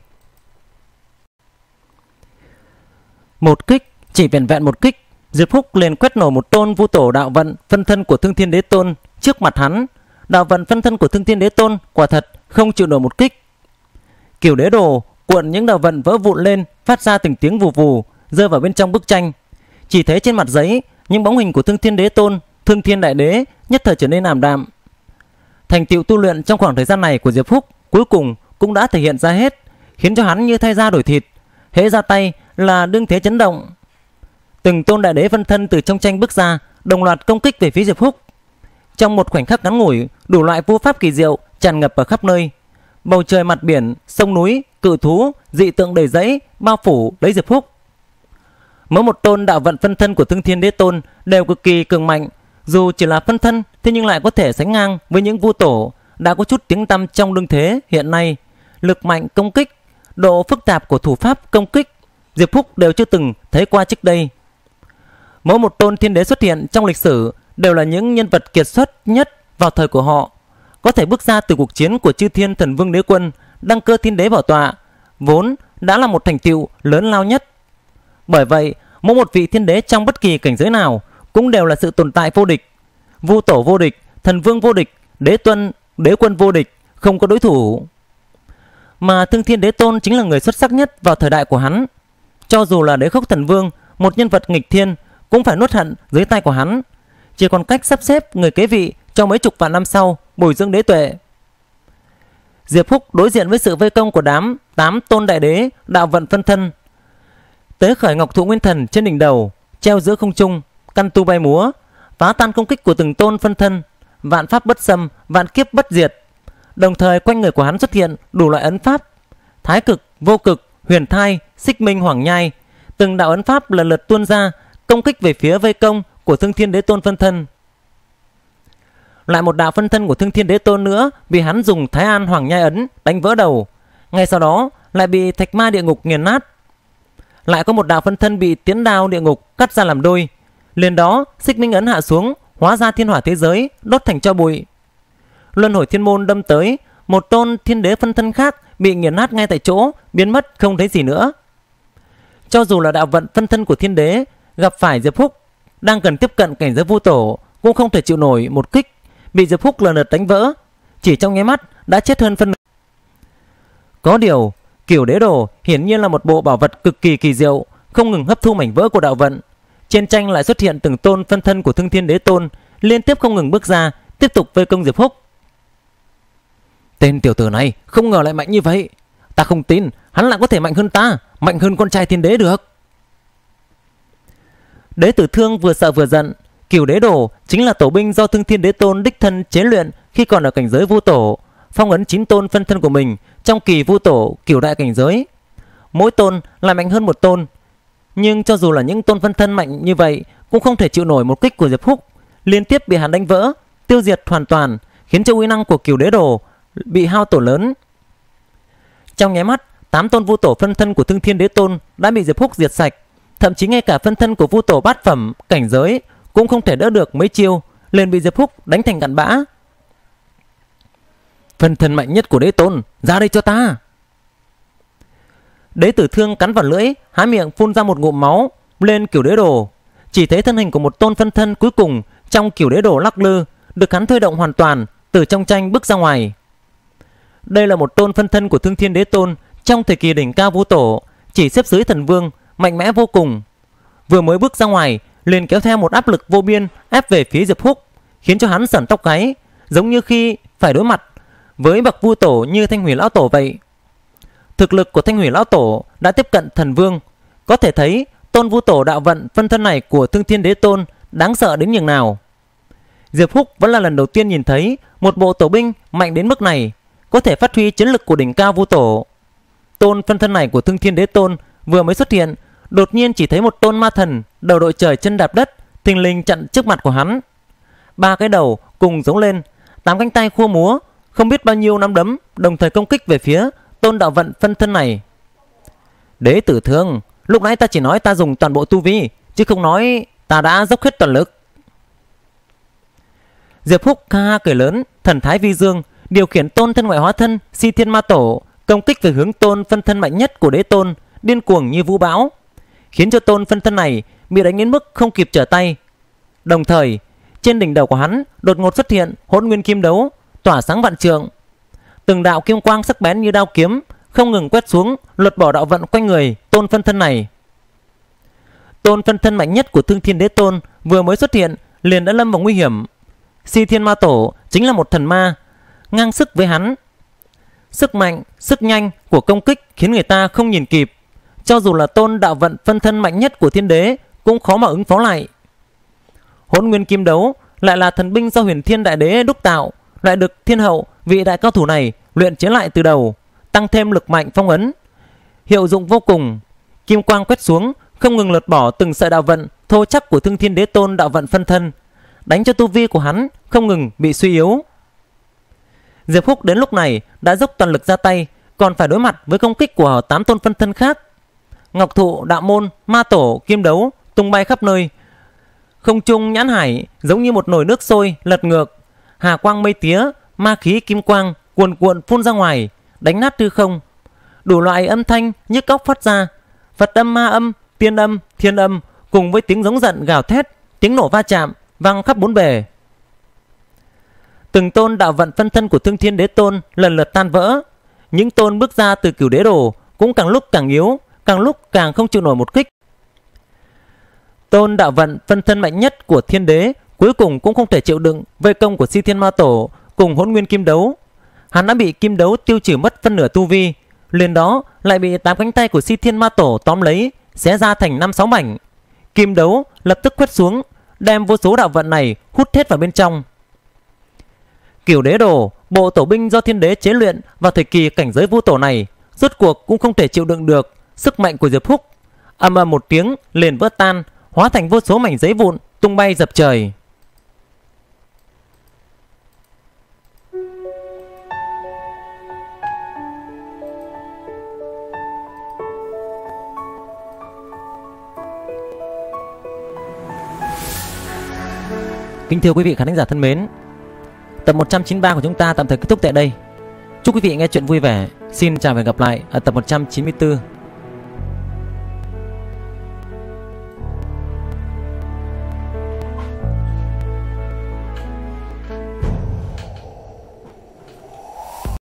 Một kích, chỉ vẹn vẹn một kích, Diệp Phúc liền quét nổ một tôn Vu Tổ đạo vận phân thân của Thương Thiên Đế Tôn trước mặt hắn. Đạo vận phân thân của Thương Thiên Đế Tôn quả thật không chịu nổi một kích. Kiểu đế đồ cuộn những đạo vận vỡ vụn lên, phát ra từng tiếng vù vù, rơi vào bên trong bức tranh. Chỉ thấy trên mặt giấy những bóng hình của Thương Thiên Đế Tôn, Thương Thiên Đại Đế nhất thời trở nên ảm đạm. Thành tựu tu luyện trong khoảng thời gian này của Diệp Phúc cuối cùng cũng đã thể hiện ra hết, khiến cho hắn như thay da đổi thịt, hễ ra tay là đương thế chấn động. Từng tôn đại đế phân thân từ trong tranh bước ra, đồng loạt công kích về phía Diệp Phúc. Trong một khoảnh khắc ngắn ngủi, đủ loại vô pháp kỳ diệu tràn ngập ở khắp nơi. Bầu trời, mặt biển, sông núi, cự thú, dị tượng đầy dẫy bao phủ lấy Diệp Phúc. Mỗi một tôn đạo vận phân thân của Thương Thiên Đế Tôn đều cực kỳ cường mạnh, dù chỉ là phân thân thế nhưng lại có thể sánh ngang với những vu tổ đã có chút tiếng tăm trong đương thế hiện nay. Lực mạnh công kích, độ phức tạp của thủ pháp công kích, Diệp Phúc đều chưa từng thấy qua trước đây. Mỗi một tôn thiên đế xuất hiện trong lịch sử đều là những nhân vật kiệt xuất nhất vào thời của họ, có thể bước ra từ cuộc chiến của Chư Thiên Thần Vương Đế Quân, đăng cơ thiên đế bảo tọa, vốn đã là một thành tựu lớn lao nhất. Bởi vậy, mỗi một vị thiên đế trong bất kỳ cảnh giới nào cũng đều là sự tồn tại vô địch. Vu tổ vô địch, thần vương vô địch, đế quân vô địch, không có đối thủ. Mà Thương Thiên Đế Tôn chính là người xuất sắc nhất vào thời đại của hắn. Cho dù là Đế Khốc Thần Vương, một nhân vật nghịch thiên, cũng phải nuốt hận dưới tay của hắn. Chỉ còn cách sắp xếp người kế vị cho mấy chục vạn năm sau, bồi dưỡng đế tuệ. Diệp Phúc đối diện với sự vây công của đám 8 tôn đại đế đạo vận phân thân. Tế khởi ngọc thụ nguyên thần trên đỉnh đầu, treo giữa không trung, căn tu bay múa, phá tan công kích của từng tôn phân thân, vạn pháp bất xâm, vạn kiếp bất diệt. Đồng thời quanh người của hắn xuất hiện đủ loại ấn pháp: thái cực, vô cực, huyền thai, xích minh, hoàng nhai. Từng đạo ấn pháp lần lượt tuôn ra, công kích về phía vây công của Thương Thiên Đế Tôn phân thân. Lại một đạo phân thân của Thương Thiên Đế Tôn nữa bị hắn dùng Thái An Hoàng Nhai ấn đánh vỡ đầu, ngay sau đó lại bị Thạch Ma địa ngục nghiền nát. Lại có một đạo phân thân bị Tiến Đao địa ngục cắt ra làm đôi, liền đó xích minh ấn hạ xuống, hóa ra thiên hỏa thế giới đốt thành tro bụi. Luân hồi thiên môn đâm tới, một tôn thiên đế phân thân khác bị nghiền nát ngay tại chỗ, biến mất không thấy gì nữa. Cho dù là đạo vận phân thân của thiên đế gặp phải Diệp Phúc đang cần tiếp cận cảnh giới vu tổ, cũng không thể chịu nổi một kích, bị Diệp Phúc lần lượt đánh vỡ, chỉ trong nháy mắt đã chết hơn phân nửa. Có điều Cửu Đế Đồ hiển nhiên là một bộ bảo vật cực kỳ kỳ diệu, không ngừng hấp thu mảnh vỡ của đạo vận. Trên tranh lại xuất hiện từng tôn phân thân của Thương Thiên Đế Tôn liên tiếp không ngừng bước ra, tiếp tục vây công Diệp Phúc. Tên tiểu tử này không ngờ lại mạnh như vậy, ta không tin hắn lại có thể mạnh hơn ta, mạnh hơn con trai thiên đế được. Đế Tử Thương vừa sợ vừa giận. Cửu Đế Đồ chính là tổ binh do Thương Thiên Đế Tôn đích thân chế luyện khi còn ở cảnh giới vu tổ, phong ấn 9 tôn phân thân của mình trong kỳ vu tổ cửu đại cảnh giới. Mỗi tôn lại mạnh hơn một tôn, nhưng cho dù là những tôn phân thân mạnh như vậy cũng không thể chịu nổi một kích của Diệp Phúc, liên tiếp bị hắn đánh vỡ, tiêu diệt hoàn toàn, khiến cho uy năng của Cửu Đế Đồ bị hao tổn lớn. Trong nháy mắt, 8 tôn vu tổ phân thân của Thương Thiên Đế Tôn đã bị Diệp Phúc diệt sạch, thậm chí ngay cả phân thân của vu tổ bát phẩm cảnh giới cũng không thể đỡ được mấy chiêu, liền bị Diệp Phúc đánh thành cặn bã. Phân thân mạnh nhất của Đế Tôn, ra đây cho ta! Đế Tử Thương cắn vào lưỡi, há miệng phun ra một ngụm máu lên Cửu Đế Đồ. Chỉ thấy thân hình của một tôn phân thân cuối cùng trong Cửu Đế Đồ lắc lư, được hắn thôi động hoàn toàn, từ trong tranh bước ra ngoài. Đây là một tôn phân thân của Thương Thiên Đế Tôn trong thời kỳ đỉnh cao vu tổ, chỉ xếp dưới thần vương, mạnh mẽ vô cùng. Vừa mới bước ra ngoài liền kéo theo một áp lực vô biên ép về phía Diệp Phúc, khiến cho hắn sởn tóc gáy, giống như khi phải đối mặt với bậc vu tổ như Thanh Hủy Lão Tổ vậy. Thực lực của Thanh Hủy Lão Tổ đã tiếp cận thần vương, có thể thấy tôn vu tổ đạo vận phân thân này của Thương Thiên Đế Tôn đáng sợ đến nhường nào. Diệp Phúc vẫn là lần đầu tiên nhìn thấy một bộ tổ binh mạnh đến mức này, có thể phát huy chiến lực của đỉnh cao vu tổ. Tôn phân thân này của Thương Thiên Đế Tôn vừa mới xuất hiện, đột nhiên chỉ thấy một tôn ma thần đầu đội trời chân đạp đất thình lình chặn trước mặt của hắn. 3 cái đầu cùng giống lên, 8 cánh tay khua múa, không biết bao nhiêu nắm đấm đồng thời công kích về phía tôn đạo vận phân thân này. Đế Tử Thương, lúc nãy ta chỉ nói ta dùng toàn bộ tu vi, chứ không nói ta đã dốc hết toàn lực. Diệp Phúc ha cười lớn, thần thái vi dương, điều khiển tôn thân ngoại hóa thân Si Thiên Ma Tổ công kích về hướng tôn phân thân mạnh nhất của Đế Tôn, điên cuồng như vũ bão, khiến cho tôn phân thân này bị đánh đến mức không kịp trở tay. Đồng thời trên đỉnh đầu của hắn đột ngột xuất hiện Hỗn Nguyên Kim Đấu, tỏa sáng vạn trượng. Từng đạo kim quang sắc bén như đao kiếm không ngừng quét xuống, lột bỏ đạo vận quanh người tôn phân thân này. Tôn phân thân mạnh nhất của Thương Thiên Đế Tôn vừa mới xuất hiện liền đã lâm vào nguy hiểm. Si Thiên Ma Tổ chính là một thần ma, ngang sức với hắn. Sức mạnh, sức nhanh của công kích khiến người ta không nhìn kịp. Cho dù là Tôn đạo vận phân thân mạnh nhất của Thiên Đế cũng khó mà ứng phó lại. Hỗn Nguyên Kim Đấu lại là thần binh do Huyền Thiên Đại Đế đúc tạo, lại được Thiên Hậu vị đại cao thủ này luyện chế lại từ đầu, tăng thêm lực mạnh phong ấn, hiệu dụng vô cùng. Kim quang quét xuống, không ngừng lột bỏ từng sợi đạo vận thô chắc của Thương Thiên Đế Tôn đạo vận phân thân, đánh cho tu vi của hắn không ngừng bị suy yếu. Diệp Húc đến lúc này đã dốc toàn lực ra tay, còn phải đối mặt với công kích của 8 tôn phân thân khác. Ngọc Thụ, Đạo Môn, Ma Tổ, Kim Đấu tung bay khắp nơi. Không trung nhãn hải giống như một nồi nước sôi lật ngược, hà quang mây tía, ma khí kim quang cuồn cuộn phun ra ngoài, đánh nát hư không. Đủ loại âm thanh nhức óc phát ra, Phật âm, ma âm, tiên âm, thiên âm cùng với tiếng giống giận gào thét, tiếng nổ va chạm vang khắp bốn bề. Từng tôn đạo vận phân thân của Thương Thiên Đế Tôn lần lượt tan vỡ. Những tôn bước ra từ Cửu Đế Đồ cũng càng lúc càng yếu, càng lúc càng không chịu nổi một kích. Tôn đạo vận phân thân mạnh nhất của Thiên Đế cuối cùng cũng không thể chịu đựng vây công của Si Thiên Ma Tổ cùng Hỗn Nguyên Kim Đấu. Hắn đã bị Kim Đấu tiêu trừ mất phân nửa tu vi, liền đó lại bị 8 cánh tay của Si Thiên Ma Tổ tóm lấy, xé ra thành 5-6 mảnh. Kim Đấu lập tức quét xuống, đem vô số đạo vận này hút hết vào bên trong. Cửu Đế Đồ, bộ tổ binh do Thiên Đế chế luyện vào thời kỳ cảnh giới vu tổ này, rốt cuộc cũng không thể chịu đựng được sức mạnh của Diệp Húc. Ầm ầm một tiếng liền vỡ tan, hóa thành vô số mảnh giấy vụn tung bay dập trời. Kính thưa quý vị khán giả thân mến, tập 193 của chúng ta tạm thời kết thúc tại đây. Chúc quý vị nghe chuyện vui vẻ. Xin chào và hẹn gặp lại ở tập 194.